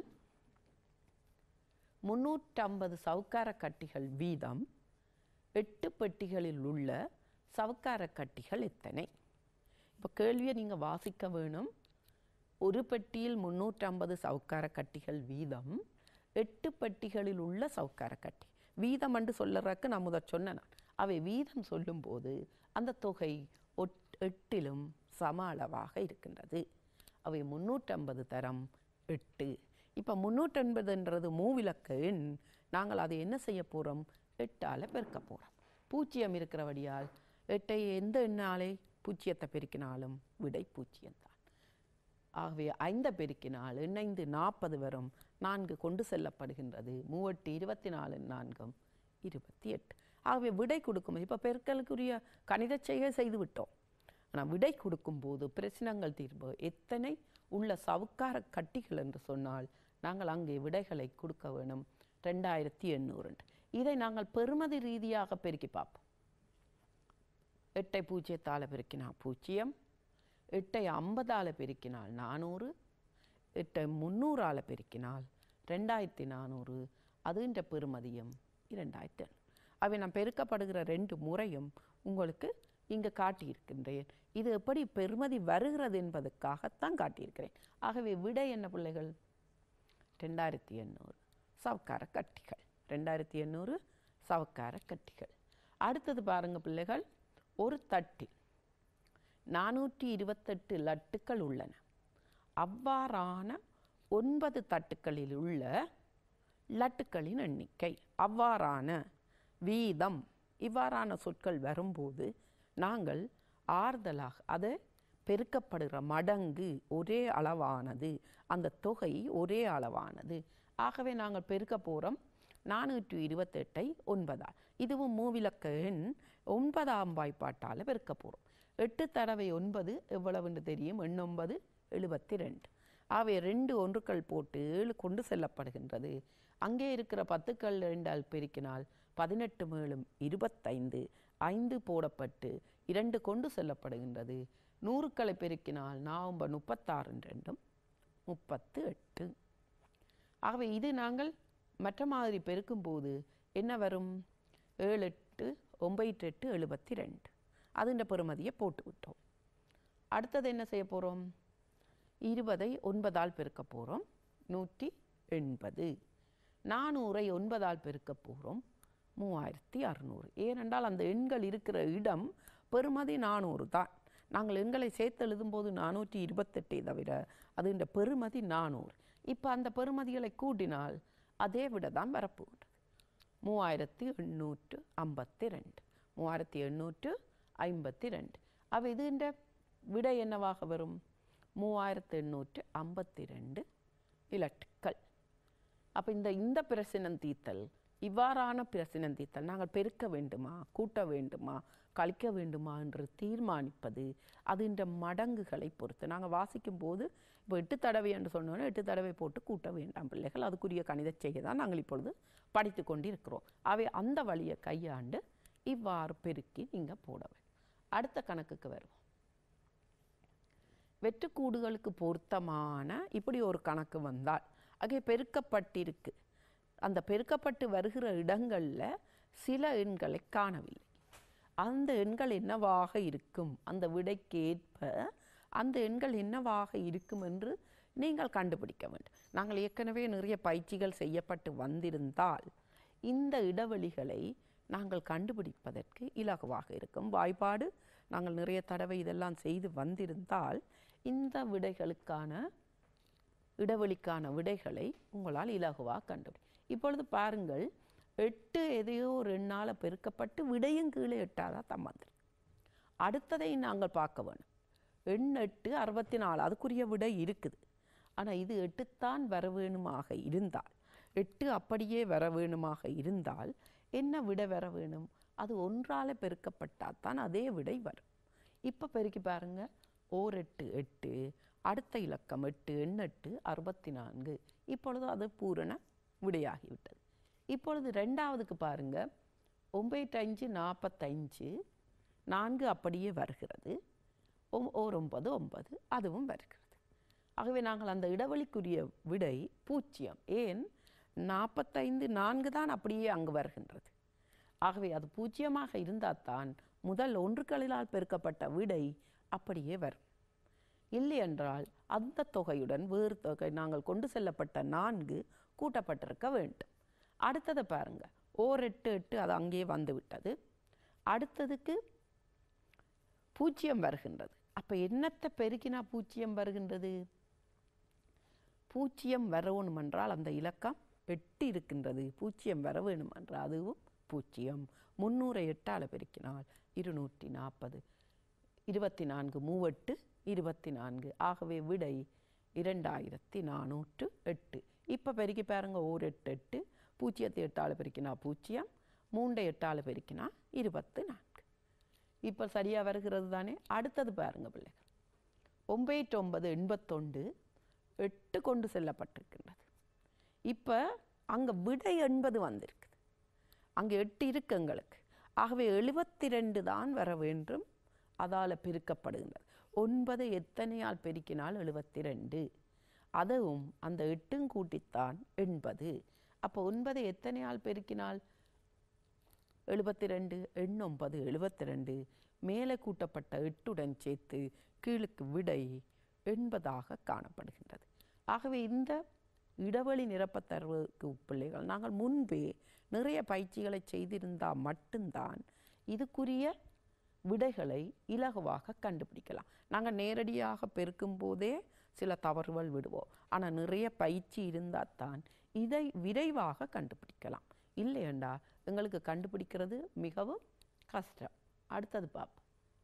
350 சவுக்கார கட்டிகள் வீதம் 8 பெட்டிகளில் உள்ள சவுக்கார கட்டிகள் எத்தனை? இப்போ கேள்வியை நீங்கள் வாசிக்க வேணும். ஒரு பெட்டியில் 350 சவுக்கார கட்டிகள் வீதம் 8 பெட்டிகளில் உள்ள சவுக்கார கட்டி. வீதம் என்று சொல்லுறதுக்கு நான் முதல் சொன்னேன். அவை வீதம் சொல்லும்போது அந்த தொகை 8லும் சம அளவாக இருக்கின்றது. அவை 350 தரம் 8. இப்போ 350ன்றது மூவிலக்க எண். நாங்கள் அதை என்ன செய்ய போகிறோம்? 8ஆல் பெருக்க போகிறோம். பூஜ்ஜியம் இருக்கிறபடியால் 8ஐ எந்த எண்ணாலே பூஜ்ஜியத்தை பெருக்கினாலும் விடை 0 தான். ஆகவே 5 பெருக்கினால் 5 40 வரும். 4 கொண்டு செல்லப்படுகின்றது. 3 8 24 4 28. ஆகவே விடை கொடுக்கும். இப்போ பெருக்கலுக்குரிய கணித செய்கை செய்து விட்டோம். ஆனால் விடை கொடுக்கும்போது பிரச்சனைகள் தீர்வு எத்தனை உள்ள சவுக்கார கட்டிகள் என்று சொன்னால் நாங்கள் அங்கே விடைகளை கொடுக்க வேணும். 2800. இதை நாங்கள் பெறுமதி ரீதியாக பெருக்கி பார்ப்போம். 8ஐ 0ஆல் பெருக்கினால் 0, 8ஐ 50ஆல் பெருக்கினால் 400, 8ஐ 300ஆல் பெருக்கினால் 2400. அதுன்ற பெறுமதியும் 2800. அவை நான் பெருக்கப்படுகிற 2 முறையும் உங்களுக்கு இங்கே காட்டியிருக்கின்றேன். இது எப்படி பெறுமதி வருகிறது என்பதற்காகத்தான் காட்டியிருக்கிறேன். ஆகவே விடை என்ன பிள்ளைகள்? 2800 சவுக்கார கட்டிகள். 2800 சவுக்கார கட்டிகள். அடுத்தது பாருங்க பிள்ளைகள், ஒரு தட்டில் 428 லட்டுக்கள் உள்ளன. அவ்வாறான 9 தட்டுக்களில் உள்ள லட்டுக்களின் எண்ணிக்கை. அவ்வாறான, வீதம், இவ்வாறான சொற்கள் வரும்போது நாங்கள் ஆறுதலாக அதை பெருக்கப்படுகிற மடங்கு ஒரே அளவானது, அந்த தொகை ஒரே அளவானது. ஆகவே நாங்கள் பெருக்க போகிறோம் 428ஐ 9ஆல். இதுவும் மூவிலக்க எண் 9ஆம் வாய்ப்பாட்டால் பெருக்க போகிறோம். 8 தடவை 9 எவ்வளவுன்னு தெரியும்? 9 72. ஆகவே 2 ஒன்றுக்கள் போட்டு 7 கொண்டு செல்லப்படுகின்றது. அங்கே இருக்கிற 10கள் 2ஆல் பெருக்கினால் 18 மேலும் 25. 5 போடப்பட்டு 2 கொண்டு செல்லப்படுகின்றது. 100களை பெருக்கினால் 36 38. ஆகவே இது நாங்கள் மற்ற மாதிரி பெருக்கும்போது என்ன வரும்? 7 8 9 8 72. அதுன்ற பெறுமதியை போட்டு விட்டோம். அடுத்தது என்ன செய்ய போகிறோம்? 20ஐ 9ஆல் பெருக்க போகிறோம். 180. 400ஐ 9ஆல் பெருக்க போகிறோம். 3600. ஏனென்றால் அந்த எண்கள் இருக்கிற இடம் பெறுமதி 400 தான். நாங்கள் எண்களை சேர்த்து எழுதும்போது 428 தவிர அது இந்த பெறுமதி 400. இப்போ அந்த பெறுமதிகளை கூட்டினால் அதே விட தான் வரப்போகிறது. 3852. 3852. அப்போ இது இந்த விடை என்னவாக வரும்? 3852 இலட்டுக்கள். அப்போ இந்த பிரச்சனை தீர்த்தல், இவ்வாறான பிரச்சனை தீர்த்தல் நாங்கள் பெருக்க வேண்டுமா, கூட்ட வேண்டுமா, கழிக்க வேண்டுமா என்று தீர்மானிப்பது அது இந்த மடங்குகளை பொறுத்து. நாங்கள் வாசிக்கும் போது இப்போ 8 தடவை என்று சொன்னோன்னா 8 தடவை போட்டு கூட்ட வேண்டாம் பிள்ளைகள். அதுக்குரிய கணித செய்கை தான் நாங்கள் இப்பொழுது படித்து கொண்டு இருக்கிறோம். அவை அந்த வழியை கையாண்டு இவ்வாறு பெருக்கி நீங்கள் போட வேண்டும். அடுத்த கணக்குக்கு வருவோம். வெற்றுக்கூடுகளுக்கு பொருத்தமான இப்படி ஒரு கணக்கு வந்தால் அங்கே பெருக்கப்பட்டிருக்கு. அந்த பெருக்கப்பட்டு வருகிற இடங்களில் சில எண்களை காணவில்லை. அந்த எண்கள் என்னவாக இருக்கும், அந்த விடைக்கேற்ப அந்த எண்கள் என்னவாக இருக்கும் என்று நீங்கள் கண்டுபிடிக்க வேண்டும். நாங்கள் ஏற்கனவே நிறைய பயிற்சிகள் செய்யப்பட்டு வந்திருந்தால் இந்த இடைவெளிகளை நாங்கள் கண்டுபிடிப்பதற்கு இலகுவாக இருக்கும். வாய்ப்பாடு நாங்கள் நிறைய தடவை இதெல்லாம் செய்து வந்திருந்தால் இந்த விடைகளுக்கான இடைவெளிக்கான விடைகளை உங்களால் இலகுவாக கண்டுபிடி. இப்பொழுது பாருங்கள், 8 எதையோ ஒரு எண்ணால் பெருக்கப்பட்டு விடையும் கீழே 8ஆக தான் வந்துடும். அடுத்ததை நாங்கள் பார்க்க வேணும். எண் 8 64. அதுக்குரிய விடை இருக்குது. ஆனால் இது 8 தான் வர வேணுமாக இருந்தால், 8 அப்படியே வர வேணுமாக இருந்தால் என்ன விடை வர வேணும்? அது 1ஆல் பெருக்கப்பட்டால் தான் அதே விடை வரும். இப்போ பெருக்கி பாருங்கள். 1 8 8, அடுத்த இலக்கம் 8, எண் 8 64. இப்பொழுது அது பூரண விடையாகிவிட்டது. இப்பொழுது ரெண்டாவதுக்கு பாருங்கள். 9 5 45, 4 அப்படியே வருகிறது. 1 9 9, அதுவும் வருகிறது. ஆகவே நாங்கள் அந்த இடைவெளிக்குரிய விடை 0. ஏன்? 45 4 தான் அப்படியே அங்கு வருகின்றது. ஆகவே அது 0ஆக இருந்தால் தான் முதல் ஒன்றுகளிலால் பெருக்கப்பட்ட விடை அப்படியே வரும். இல்லை என்றால் அந்த தொகையுடன் வேறு தொகை நாங்கள் கொண்டு செல்லப்பட்ட 4 கூட்டப்பட்டிருக்க வேண்டும். அடுத்ததை பாருங்கள். ஓர் 8 8 அது அங்கே வந்து விட்டது. அடுத்ததுக்கு 0 வருகின்றது. அப்போ என்னத்தை பெருக்கினா 0 வருகின்றது? 0 வர வேணுமென்றால் அந்த இலக்கம் 8 இருக்கின்றது. 0 வர வேணுமென்றால் அதுவும் 0. 300 8ஆல் பெருக்கினால் 240. 24 3 24. ஆகவே விடை 2408. இப்போ பெருக்கி பாருங்க. ஓர் 8 8, 0 8ஆல் பெருக்கினா 0, 3 8ஆல் பெருக்கினா 24. இப்போ சரியாக வருகிறது தானே? அடுத்தது பாருங்க பிள்ளைகள். 9 9 81, 8 கொண்டு செல்லப்பட்டிருக்கின்றது. இப்போ அங்கே விடை 80 வந்திருக்குது. அங்கே 8 இருக்கு எங்களுக்கு. ஆகவே 72 தான் வர வேண்டும். அதால் பெருக்கப்படுகின்றது. 9 எத்தனையால் பெருக்கினால் 72. அதுவும் அந்த 8 கூட்டித்தான் 80. அப்போ 9 எத்தனையால் பெருக்கினால் 72, 9 72, மேலே கூட்டப்பட்ட 8உடன் சேர்த்து கீழுக்கு விடை 80ஆக காணப்படுகின்றது. ஆகவே இந்த இடைவெளி நிரப்பத்தருவுக்கு பிள்ளைகள் நாங்கள் முன்பே நிறைய பயிற்சிகளை செய்திருந்தால் மட்டும்தான் இதுக்குரிய விடைகளை இலகுவாக கண்டுபிடிக்கலாம். நாங்கள் நேரடியாக பெருக்கும் போதே சில தவறுகள் விடுவோம். ஆனால் நிறைய பயிற்சி இருந்தால் தான் இதை விரைவாக கண்டுபிடிக்கலாம். இல்லையண்டா எங்களுக்கு கண்டுபிடிக்கிறது மிகவும் கஷ்டம். அடுத்தது பார்ப்போம்.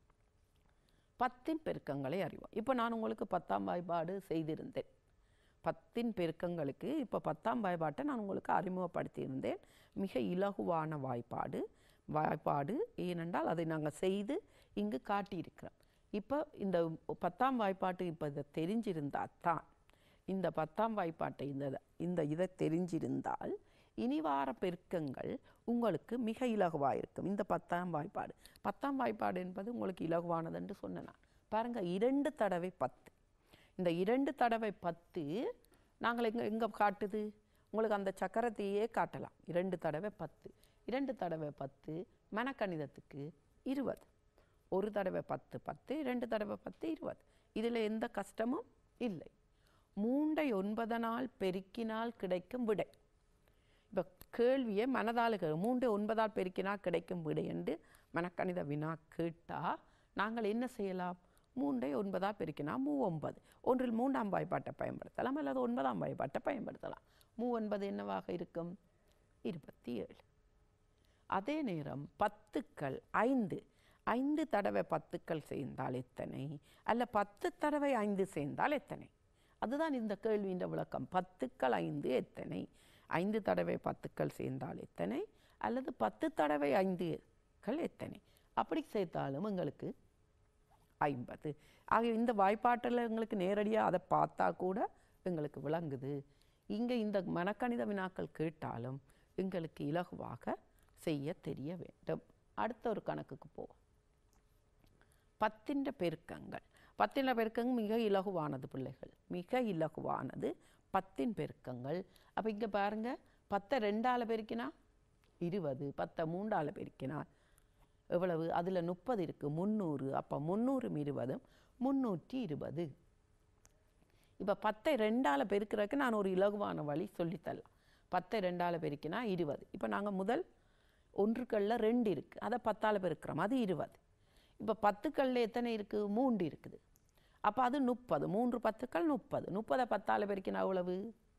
10 பெருக்கங்களை அறிவோம். இப்போ நான் உங்களுக்கு 10ஆம் வாய்ப்பாடு செய்திருந்தேன். 10 பெருக்கங்களுக்கு இப்போ 10ஆம் வாய்ப்பாட்டை நான் உங்களுக்கு அறிமுகப்படுத்தியிருந்தேன். மிக இலகுவான வாய்ப்பாடு ஏனென்றால் அதை நாங்கள் செய்து இங்கு காட்டியிருக்கிறோம். இப்போ இந்த 10ஆம் வாய்ப்பாட்டு இப்போ இதை தெரிஞ்சிருந்தால் தான் இந்த 10ஆம் வாய்ப்பாட்டை இதை தெரிஞ்சிருந்தால் இனி வார பெருக்கங்கள் உங்களுக்கு மிக இலகுவாக இருக்கும். இந்த 10ஆம் வாய்ப்பாடு 10ஆம் வாய்ப்பாடு என்பது உங்களுக்கு இலகுவானது என்று சொன்னேன். பாருங்கள், 2 தடவை 10. இந்த 2 தடவை 10 நாங்கள் எங்கே காட்டுது? உங்களுக்கு அந்த சக்கரத்தையே காட்டலாம். 2 தடவை 10, 2 தடவை 10 மனக்கணிதத்துக்கு 20. ஒரு தடவை 10 10, 2 தடவை 10 20. இதில் எந்த கஷ்டமும் இல்லை. 3ஐ 9ஆல் பெருக்கினால் கிடைக்கும் விடை. இப்போ கேள்வியை மனதால் 3ஐ 9ஆல் பெருக்கினால் கிடைக்கும் விடை என்று மனக்கணித வினா கேட்டால் நாங்கள் என்ன செய்யலாம்? 3ஐ 9ஆல் பெருக்கினா 9. ஒன்றில் 3ஆம் வாய்ப்பாட்டை பயன்படுத்தலாம் அல்லது 9ஆம் வாய்ப்பாட்டை பயன்படுத்தலாம். 9 என்னவாக இருக்கும்? 27. அதே நேரம் 10க்கள் 5. 5 தடவை 10க்கள் சேர்ந்தால் எத்தனை? அல்ல 10 தடவை 5 சேர்ந்தால் எத்தனை? அதுதான் இந்த கேள்வியின் விளக்கம். 10க்கள் 5 எத்தனை? 5 தடவை 10க்கள் சேர்ந்தால் எத்தனை? அல்லது 10 தடவை 5க்கள் எத்தனை? அப்படி சேர்த்தாலும் எங்களுக்கு 50. ஆக இந்த வாய்ப்பாட்டில் எங்களுக்கு நேரடியாக அதை பார்த்தா கூட எங்களுக்கு விளங்குது. இங்கே இந்த மனக்கணித வினாக்கள் கேட்டாலும் எங்களுக்கு இலகுவாக செய்ய தெரிய வேண்டும். அடுத்த ஒரு கணக்குக்கு போவோம். 10 பெருக்கங்கள். 10 பெருக்கங்கள் மிக இலகுவானது பிள்ளைகள், மிக இலகுவானது 10 பெருக்கங்கள். அப்போ இங்கே பாருங்கள், 10 2ஆல் பெருக்கினா 20, 10 3ஆல் பெருக்கினா எவ்வளவு? அதில் 30 இருக்குது, 300. அப்போ 300 20 320. இப்போ 10ஐ 2ஆல் பெருக்கிறதுக்கு நான் ஒரு இலகுவான வழி சொல்லித்தரலாம். 10ஐ 2ஆல் பெருக்கினா 20. இப்போ நாங்கள் முதல் ஒன்றுக்களில் 2 இருக்குது, அதை 10ஆல் பெருக்கிறோம், அது 20. இப்போ 10க்களில் எத்தனை இருக்குது? 3 இருக்குது. அப்போ அது 30. 3 10க்கள் 30. 30ஐ 10ஆல் பெருக்கினா எவ்வளவு?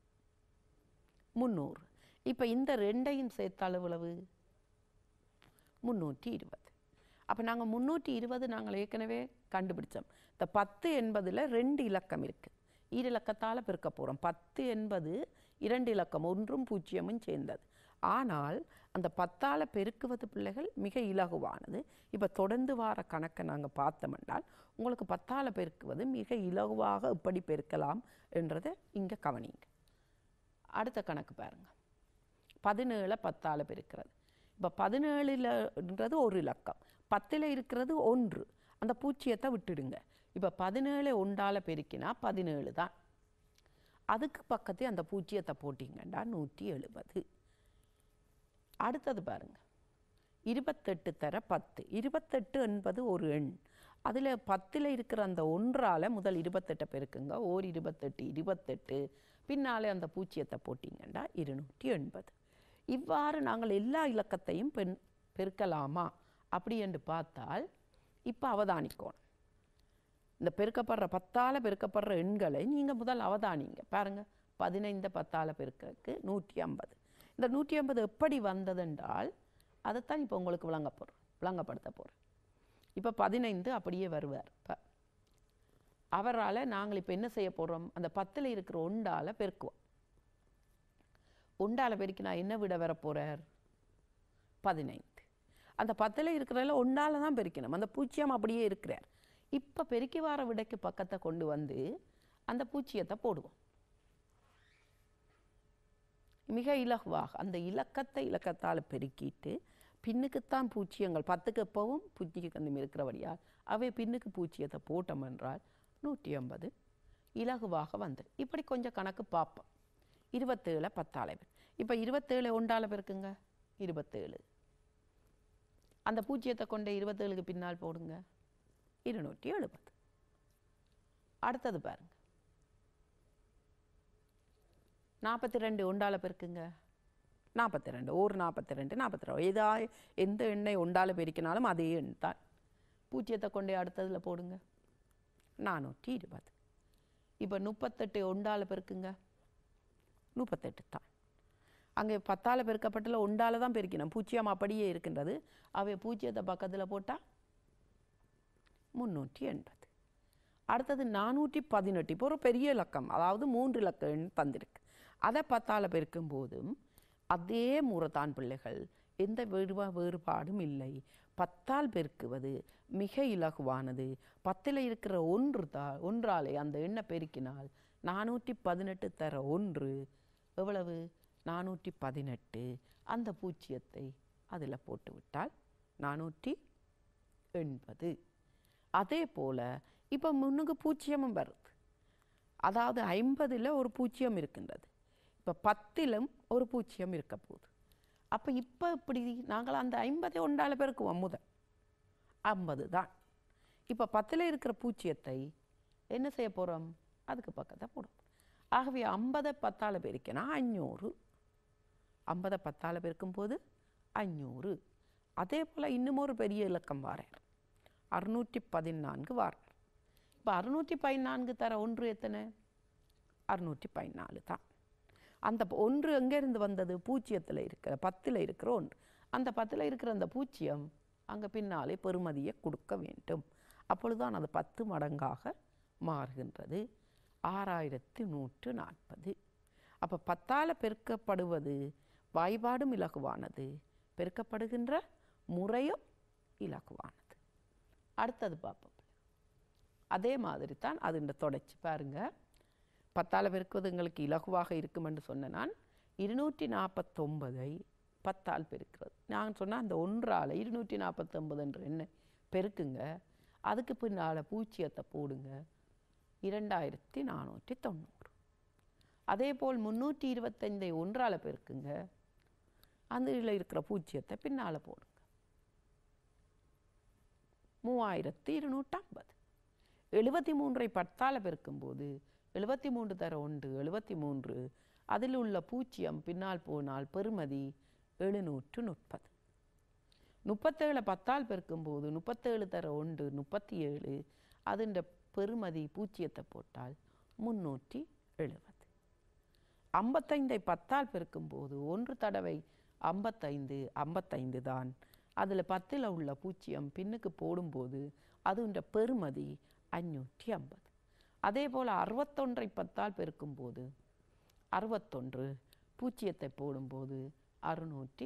300. இப்போ இந்த 2ஐயும் சேர்த்தால் எவ்வளவு? 320. அப்போ நாங்கள் 320 நாங்கள் ஏற்கனவே கண்டுபிடிச்சோம். இந்த 10 என்பதில் 2 இலக்கம் இருக்குது, 2 இலக்கத்தால் பெருக்க போகிறோம். 10 என்பது 2 இலக்கம், 1ம் 0ம் சேர்ந்தது. ஆனால் அந்த 10ஆல் பெருக்குவது பிள்ளைகள் மிக இலகுவானது. இப்போ தொடர்ந்து வார கணக்கை நாங்கள் பார்த்தோம்னால் உங்களுக்கு 10ஆல் பெருக்குவது மிக இலகுவாக எப்படி பெருக்கலாம் என்றதை இங்கே கவனிங்க. அடுத்த கணக்கு பாருங்கள். 17 10ஆல் பெருக்கிறது. இப்போ 17ன்றது ஒரு இலக்கம், 10ல் இருக்கிறது 1, அந்த 0த்தை விட்டுடுங்க. இப்போ 17 1ஆல் பெருக்கினா 17 தான். அதுக்கு பக்கத்தே அந்த 0த்தை போட்டிங்கன்னா 170. அடுத்தது பாருங்க, 28 தர 10. 28 என்பது ஒரு எண். அதில் 10ல் இருக்கிற அந்த 1ஆல் முதல் 28 பெருக்குங்க. ஓர் 28 28, பின்னாலே அந்த 0த்தை போட்டிங்கன்னா 280. இவ்வாறு நாங்கள் எல்லா இலக்கத்தையும் பெருக்கலாமா அப்படி என்று பார்த்தால் இப்போ அவதானிக்கணும். இந்த பெருக்கப்படுற 10ஆல் பெருக்கப்படுற எண்களை நீங்கள் முதல் அவதானிங்க. பாருங்கள், 15 10ஆல் பெருக்கிறதுக்கு 150. இந்த 150 எப்படி வந்ததென்றால் அதைத்தான் இப்போ உங்களுக்கு விளங்கப்படுத்த போகிறேன். இப்போ 15 அப்படியே வருவார். இப்போ அவரால் நாங்கள் இப்போ என்ன செய்ய போகிறோம், அந்த 10ல் இருக்கிற ஒண்டால் பெருக்குவோம். ஒண்டால் பெருக்கினா என்ன விட வர போகிறார், 15. அந்த 10ல் இருக்கிறதில் ஒண்டால் தான் பெருக்கணும். அந்த 0 அப்படியே இருக்கிறார். இப்போ பெருக்கி வார விடைக்கு பக்கத்தை கொண்டு வந்து அந்த 0 போடுவோம். மிக இலகுவாக அந்த இலக்கத்தால் பெருக்கிட்டு பின்னுக்குத்தான் 0 10க்கு எப்பவும் 0 இருக்கிறபடியால் அவை பின்னுக்கு 0 போட்டோம் என்றால் 150 இலகுவாக வந்து. இப்படி கொஞ்சம் கணக்கு பார்ப்போம். 27 10ஆல் இப்போ 27 ஒண்டால் பெருக்குங்க 27. அந்த 0 கொண்ட 27க்கு பின்னால் போடுங்க 270. அடுத்தது பாருங்க, 42 ஒண்டால் பெருக்குங்க 42. ஒரு 42 42. எந்த எண்ணெய் ஒண்டால் பெருக்கினாலும் அதே எண் தான். 0 கொண்டே அடுத்ததில் போடுங்க 420. இப்போ 38 ஒண்டால் பெருக்குங்க 38 தான். அங்கே 10ஆல் பெருக்கப்பட்டுள்ள ஒண்டால் தான் பெருக்கணும். 0 அப்படியே இருக்கின்றது. அவை 0 பக்கத்தில் போட்டால் 380. அடுத்தது 418. இப்போ ஒரு பெரிய இலக்கம், அதாவது 3 இலக்க எண் தந்திருக்கு. அதை 10ஆல் பெருக்கும் போதும் அதே முறைதான் பிள்ளைகள், எந்த வேறுபாடும் இல்லை. 10ஆல் பெருக்குவது மிக இலகுவானது. 10ல் இருக்கிற ஒன்றாலே அந்த எண்ணை பெருக்கினால் 418 தர 1 எவ்வளவு, 418. அந்த 0 அதில் போட்டு விட்டால் 480. அதே போல் இப்போ முன்னுக்கு 0 வருது. அதாவது 50ல் ஒரு 0 இருக்கின்றது. இப்போ 10லும் ஒரு 0 இருக்க போகுது. அப்போ இப்போ இப்படி நாங்கள் அந்த 50 ஒன்றால் பெருக்குவோம். முதல் 50 தான். இப்போ 10ல் இருக்கிற 0 என்ன செய்ய போகிறோம், அதுக்கு பக்கத்தை போடும். ஆகவே 50 10ஆல் பெருக்கினா 500. 50 10ஆல் பெருக்கும்போது 500. அதே போல் இன்னும் ஒரு பெரிய இலக்கம் வாரார், 614 வாரார். இப்போ 614 தர 1 எத்தனை, 614 தான். அந்த 1 எங்கேருந்து வந்தது, 0ல் இருக்கிற 10ல் இருக்கிற 1. அந்த 10ல் இருக்கிற அந்த 0 அங்கே பின்னாலே பெறுமதியை கொடுக்க வேண்டும். அப்பொழுதுதான் அது 10 மடங்காக மாறுகின்றது. 6140. அப்போ 10ஆல் பெருக்கப்படுவது வாய்பாடும் இலகுவானது, பெருக்கப்படுகின்ற முறையும் இலகுவானது. அடுத்தது பார்ப்போம். அதே மாதிரி தான் அது இந்த தொடர்ச்சி பாருங்க. 10ஆல் பெருக்குவது எங்களுக்கு இலகுவாக இருக்கும் என்று சொன்ன நான் 249 10ஆல் பெருக்கிறது. நான் சொன்னால் அந்த ஒன்றால் 249 என்ற எண்ணை பெருக்குங்க. அதுக்கு பின்னால் 0 போடுங்க 2490. அதே போல் 325 ஒன்றால் பெருக்குங்க. அதில் இருக்கிற 0 பின்னால் போடுங்க 3250. 73 10ஆல் பெருக்கும்போது 73 தர 1 73. அதில் உள்ள 0 பின்னால் போனால் பெறுமதி 730. 37 10ஆல் பெருக்கும்போது 37 தர 1 37. அதின் பெறுமதி 0 போட்டால் 370. 55 10ஆல் பெருக்கும்போது 1 தடவை 55 55 தான். அதில் 10ல் உள்ள 0 பின்னுக்கு போடும்போது அதுன்ற பெறுமதி 550. அதே போல் 61 10ஆல் பெருக்கும்போது 61 0 போடும்போது 610.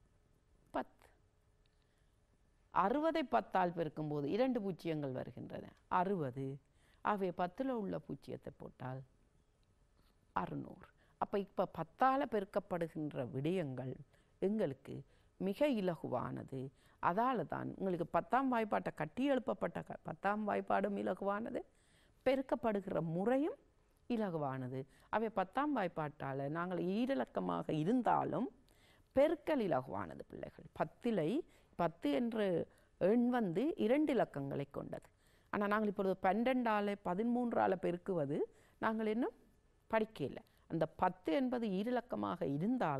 60 10ஆல் பெருக்கும்போது 2 0 வருகின்றன 60. ஆகவே 10ல் உள்ள 0 போட்டால் 600. அப்போ இப்போ 10ஆல் பெருக்கப்படுகின்ற விடயங்கள் எங்களுக்கு மிக இலகுவானது. அதால் தான் உங்களுக்கு 10ஆம் வாய்ப்பாட்டை கட்டி எழுப்பப்பட்ட 10ஆம் வாய்ப்பாடும் இலகுவானது, பெருக்கப்படுகிற முறையும் இலகுவானது. அவை 10ஆம் வாய்ப்பாட்டால் நாங்கள் ஈரிலக்கமாக இருந்தாலும் பெருக்கல் இலகுவானது பிள்ளைகள். 10ல் 10 என்ற எண் 2 இலக்கங்களை கொண்டது. ஆனால் நாங்கள் இப்பொழுது 12ஆல் 13ஆல் பெருக்குவது நாங்கள் இன்னும் படிக்கல. அந்த 10 என்பது ஈரிலக்கமாக இருந்தாலும்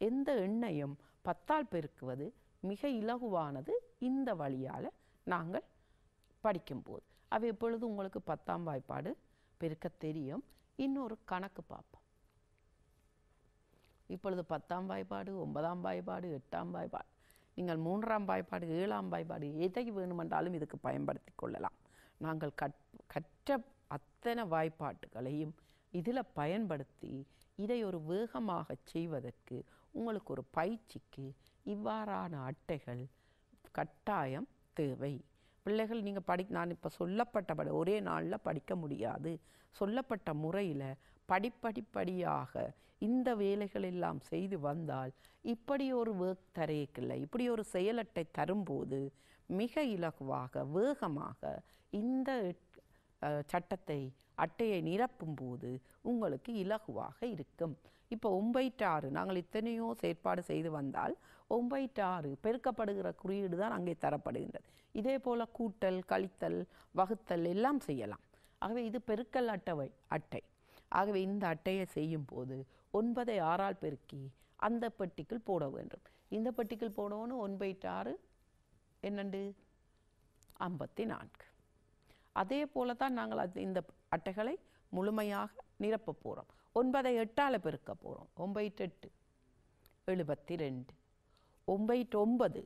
எந்த எண்ணையும் 10ஆல் பெருக்குவது மிக இலகுவானது இந்த வழியால் நாங்கள் படிக்கும்போது. அவை எப்பொழுது உங்களுக்கு 10ஆம் வாய்ப்பாடு பெருக்க தெரியும். இன்னொரு கணக்கு பார்ப்போம். இப்பொழுது 10ஆம் வாய்ப்பாடு, 9ஆம் வாய்ப்பாடு, 8ஆம் வாய்ப்பாடு, நீங்கள் 3ஆம் வாய்ப்பாடு, 7ஆம் வாய்ப்பாடு எதை வேணுமென்றாலும் இதுக்கு பயன்படுத்தி கொள்ளலாம். நாங்கள் கற்ற அத்தனை வாய்ப்பாட்டுகளையும் இதில் பயன்படுத்தி இதை ஒரு வேகமாக செய்வதற்கு உங்களுக்கு ஒரு பயிற்சிக்கு இவ்வாறான அட்டைகள் கட்டாயம் தேவை. பிள்ளைகள் நீங்கள் நான் இப்போ சொல்லப்பட்டபடி ஒரே நாளில் படிக்க முடியாது. சொல்லப்பட்ட முறையில் படிப்படியாக இந்த வேலைகள் எல்லாம் செய்து வந்தால் இப்படி ஒரு ஒர்க் தரேக்கில்லை, இப்படி ஒரு செயலட்டை தரும்போது மிக இலகுவாக வேகமாக இந்த சட்டத்தை அட்டையை நிரப்பும் போது உங்களுக்கு இலகுவாக இருக்கும். இப்போ 9/6 நாங்கள் இத்தனையோ செயற்பாடு செய்து வந்தால் 9/6 பெருக்கப்படுகிற குறியீடு தான் அங்கே தரப்படுகின்றது. இதே போல் கூட்டல், கழித்தல், வகுத்தல் எல்லாம் செய்யலாம். ஆகவே இது பெருக்கல் அட்டை. ஆகவே இந்த அட்டையை செய்யும் போது 9ஐ 6ஆல் பெருக்கி அந்த பெட்டிக்குள் போட வேண்டும். இந்த பெட்டிக்குள் போடணும் 9/6 என்னண்டு 54. அதே போல தான் நாங்கள் இந்த அட்டைகளை முழுமையாக நிரப்ப போகிறோம். 9ஐ 8ஆல் பெருக்க போகிறோம். 9×8 72, 9×9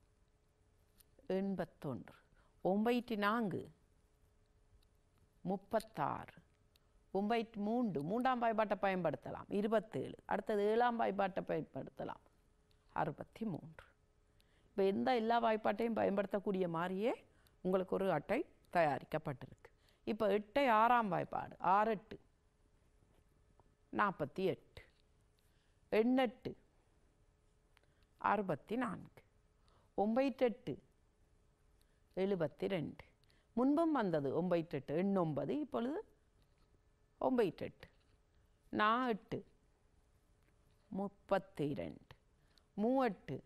81, 9×4 36, 9×3 3ஆம் வாய்ப்பாட்டை பயன்படுத்தலாம் 27, அடுத்தது 7ஆம் வாய்ப்பாட்டை பயன்படுத்தலாம் 63. இப்போ எல்லா வாய்ப்பாட்டையும் பயன்படுத்தக்கூடிய மாதிரியே உங்களுக்கு ஒரு அட்டை தயாரிக்கப்பட்டிருக்கு. இப்போ 8ஐ 6ஆம் வாய்ப்பாடு 6×8 48, 8×8 64, 9×8 72. முன்பும் வந்தது 9×8 89, இப்பொழுது 9×8 4×8 32, 3×8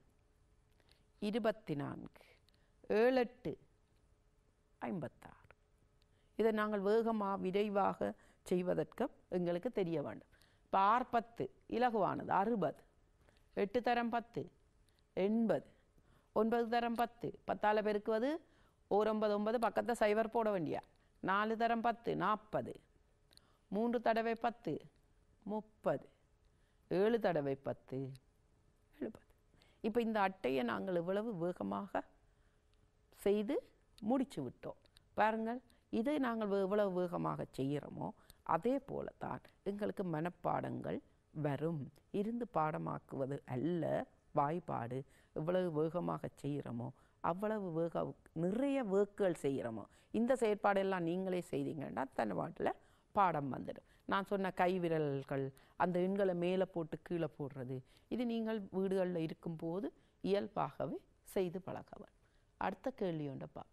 24, 7×8 56. இதை நாங்கள் வேகமாக விரைவாக செய்வதற்கு எங்களுக்கு தெரிய வேண்டும். இப்போ 6×10 இலகுவானது 60, 8 தரம் 10 80, 9 தரம் 10 10ஆல் பெருக்குவது 9 பக்கத்தை சைவர் போட வேண்டிய 4 தரம் 10 40, 3 தடவை 10 30, 7 தடவை 10 70. இப்போ இந்த அட்டையை நாங்கள் இவ்வளவு வேகமாக செய்து முடிச்சு விட்டோம். பாருங்கள், இதை நாங்கள் எவ்வளவு வேகமாக செய்கிறோமோ அதே போல தான் எங்களுக்கு மனப்பாடங்கள் வரும். இருந்து பாடமாக்குவது அல்ல வாய்ப்பாடு. எவ்வளவு வேகமாக செய்கிறோமோ அவ்வளவு நிறைய வேர்க்குகள் செய்கிறோமோ இந்த செயற்பாடெல்லாம் நீங்களே செய்தீங்கன்னா தன் பாட்டில் பாடம் வந்துடும். நான் சொன்ன கைவிரல்கள், அந்த எண்களை மேலே போட்டு கீழே போடுறது, இது நீங்கள் வீடுகளில் இருக்கும்போது இயல்பாகவே செய்து பழகவர். அடுத்த கேள்வி ஒன்றை பார்ப்போம்.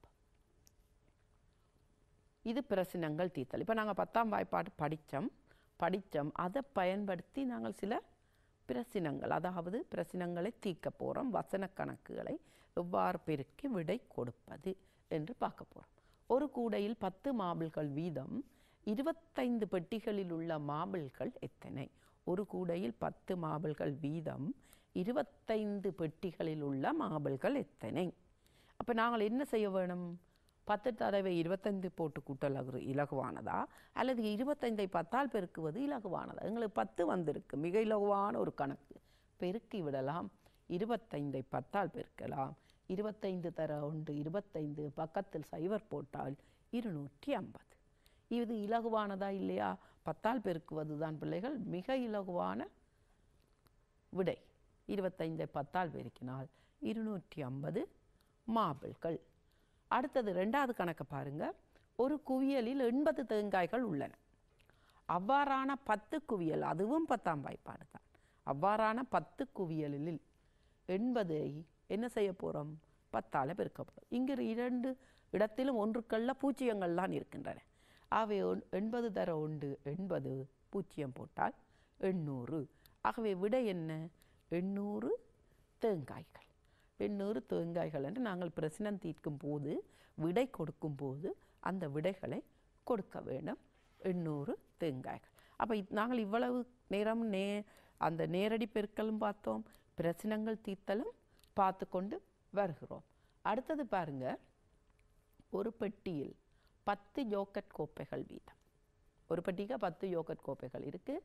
இது பிரசினங்கள் தீர்த்தல். இப்போ நாங்கள் 10ஆம் வாய்ப்பாடு படித்தோம். அதை பயன்படுத்தி நாங்கள் சில பிரசினங்கள், அதாவது பிரசினங்களை தீர்க்க போகிறோம். வசன கணக்குகளை எவ்வாறு பெருக்கி விடை கொடுப்பது என்று பார்க்க போகிறோம். ஒரு கூடையில் 10 மாபிள்கள் வீதம் 25 பெட்டிகளில் உள்ள மாபிள்கள் எத்தனை? ஒரு கூடையில் 10 மாபிள்கள் வீதம் 25 பெட்டிகளில் உள்ள மாபிள்கள் எத்தனை? அப்போ நாங்கள் என்ன செய்ய வேணும்? 10 தடவை 25 போட்டு கூட்டல் இலகுவானதா, அல்லது 25ஐ 10ஆல் பெருக்குவது இலகுவானதா? எங்களுக்கு 10 வந்திருக்கு, மிக இலகுவான ஒரு கணக்கு. பெருக்கி விடலாம். 25ஐ 10ஆல் பெருக்கலாம். 25 தர 1 25, பக்கத்தில் சைவர் போட்டால் 250. இது இலகுவானதா இல்லையா? 10ஆல் பெருக்குவது தான் பிள்ளைகள் மிக இலகுவான விடை. 25ஐ 10ஆல் பெருக்கினால் 250 மாபிள்கள். அடுத்தது 2வது கணக்கு பாருங்க. ஒரு குவியலில் 80 தேங்காய்கள் உள்ளன. அவ்வாறான 10 குவியல், அதுவும் 10ஆம் வாய்ப்பாடு தான். அவ்வாறான 10 குவியலில் 80ஐ என்ன செய்ய போகிறோம்? 10ஆல் பெருக்க போகிறோம். இங்கு 2 இடத்திலும் ஒன்றுக்கல்ல பூஜ்ஜியங்கள் தான் இருக்கின்றன. ஆகவே 80 தர 1 80, பூஜ்ஜியம் போட்டால் 800. ஆகவே விடை என்ன? 800 தேங்காய்கள். 800 தேங்காய்கள் என்று நாங்கள் பிரசினம் தீர்க்கும் போது, விடை கொடுக்கும் போது அந்த விடைகளை கொடுக்க வேண்டும். 800 தேங்காய்கள். அப்போ நாங்கள் இவ்வளவு நேரம் அந்த நேரடி பெருக்கலும் பார்த்தோம், பிரச்சனங்கள் தீர்த்தலும் பார்த்து கொண்டு வருகிறோம். அடுத்தது பாருங்க, ஒரு பெட்டியில் 10 யோகட் கோப்பைகள் வீதம். ஒரு பெட்டிக்கு 10 யோகட் கோப்பைகள் இருக்குது.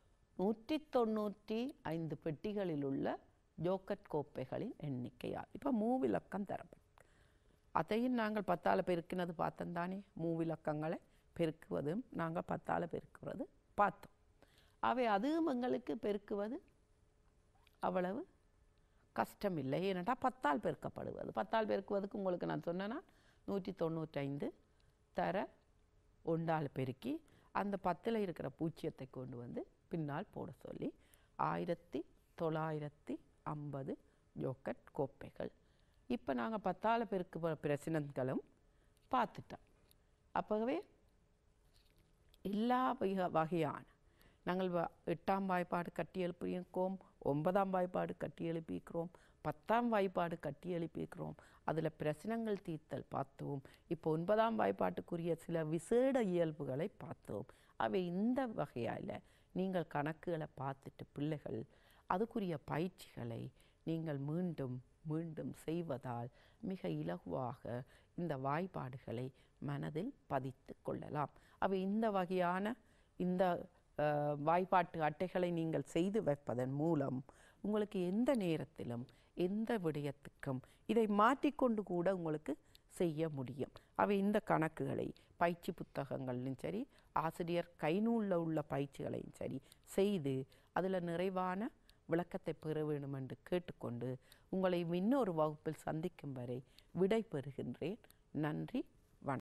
195 பெட்டிகளில் உள்ள யோகட் கோப்பைகளின் எண்ணிக்கையால் இப்போ மூவிலக்கம் தரப்படும். அதையும் நாங்கள் 10ஆல் பெருக்கினது பார்த்தோம் தானே. மூவிலக்கங்களை பெருக்குவதும் நாங்கள் 10ஆல் பெருக்குவது பார்த்தோம். அவை அதுவும் எங்களுக்கு பெருக்குவது அவ்வளவு கஷ்டம் இல்லை. ஏனென்றால் 10ஆல் பெருக்கப்படுவது. 10ஆல் பெருக்குவதுக்கு உங்களுக்கு நான் சொன்னேன்னா 195 தர 1ஆல் பெருக்கி அந்த 10ல் இருக்கிற பூஜ்ஜியத்தை கொண்டு வந்து பின்னால் போட சொல்லி 1950 யோகட் கோப்பைகள். இப்போ நாங்கள் 10ஆல் பெருக்கு பிரச்சனைகளும் பார்த்துட்டோம். அப்போவே எல்லா வகையான நாங்கள் 8ஆம் வாய்ப்பாடு கட்டி எழுப்பியிருக்கோம், 9ஆம் வாய்ப்பாடு கட்டி எழுப்பியிருக்கிறோம், 10ஆம் வாய்ப்பாடு கட்டி எழுப்பியிருக்கிறோம். அதில் பிரச்சனைகள் தீர்த்தல் பார்த்தோம். இப்போ 9ஆம் வாய்ப்பாட்டுக்குரிய சில விசேட இயல்புகளை பார்த்தோம். அவை இந்த வகையால் நீங்கள் கணக்குகளை பார்த்துட்டு பிள்ளைகள் அதுக்குரிய பயிற்சிகளை நீங்கள் மீண்டும் மீண்டும் செய்வதால் மிக இலகுவாக இந்த வாய்ப்பாடுகளை மனதில் பதித்து கொள்ளலாம். அவை இந்த வகையான இந்த வாய்ப்பாட்டு அட்டைகளை நீங்கள் செய்து வைப்பதன் மூலம் உங்களுக்கு எந்த நேரத்திலும் எந்த விடயத்துக்கும் இதை மாற்றிக்கொண்டு கூட உங்களுக்கு செய்ய முடியும். அவை இந்த கணக்குகளை பயிற்சி புத்தகங்களிலும் சரி, ஆசிரியர் கைநூலில் உள்ள பயிற்சிகளையும் சரி செய்து அதில் நிறைவான விளக்கத்தை பெற வேண்டும் என்று கேட்டுக்கொண்டு உங்களை இன்னொரு வகுப்பில் சந்திக்கும் வரை விடை பெறுகின்றேன். நன்றி.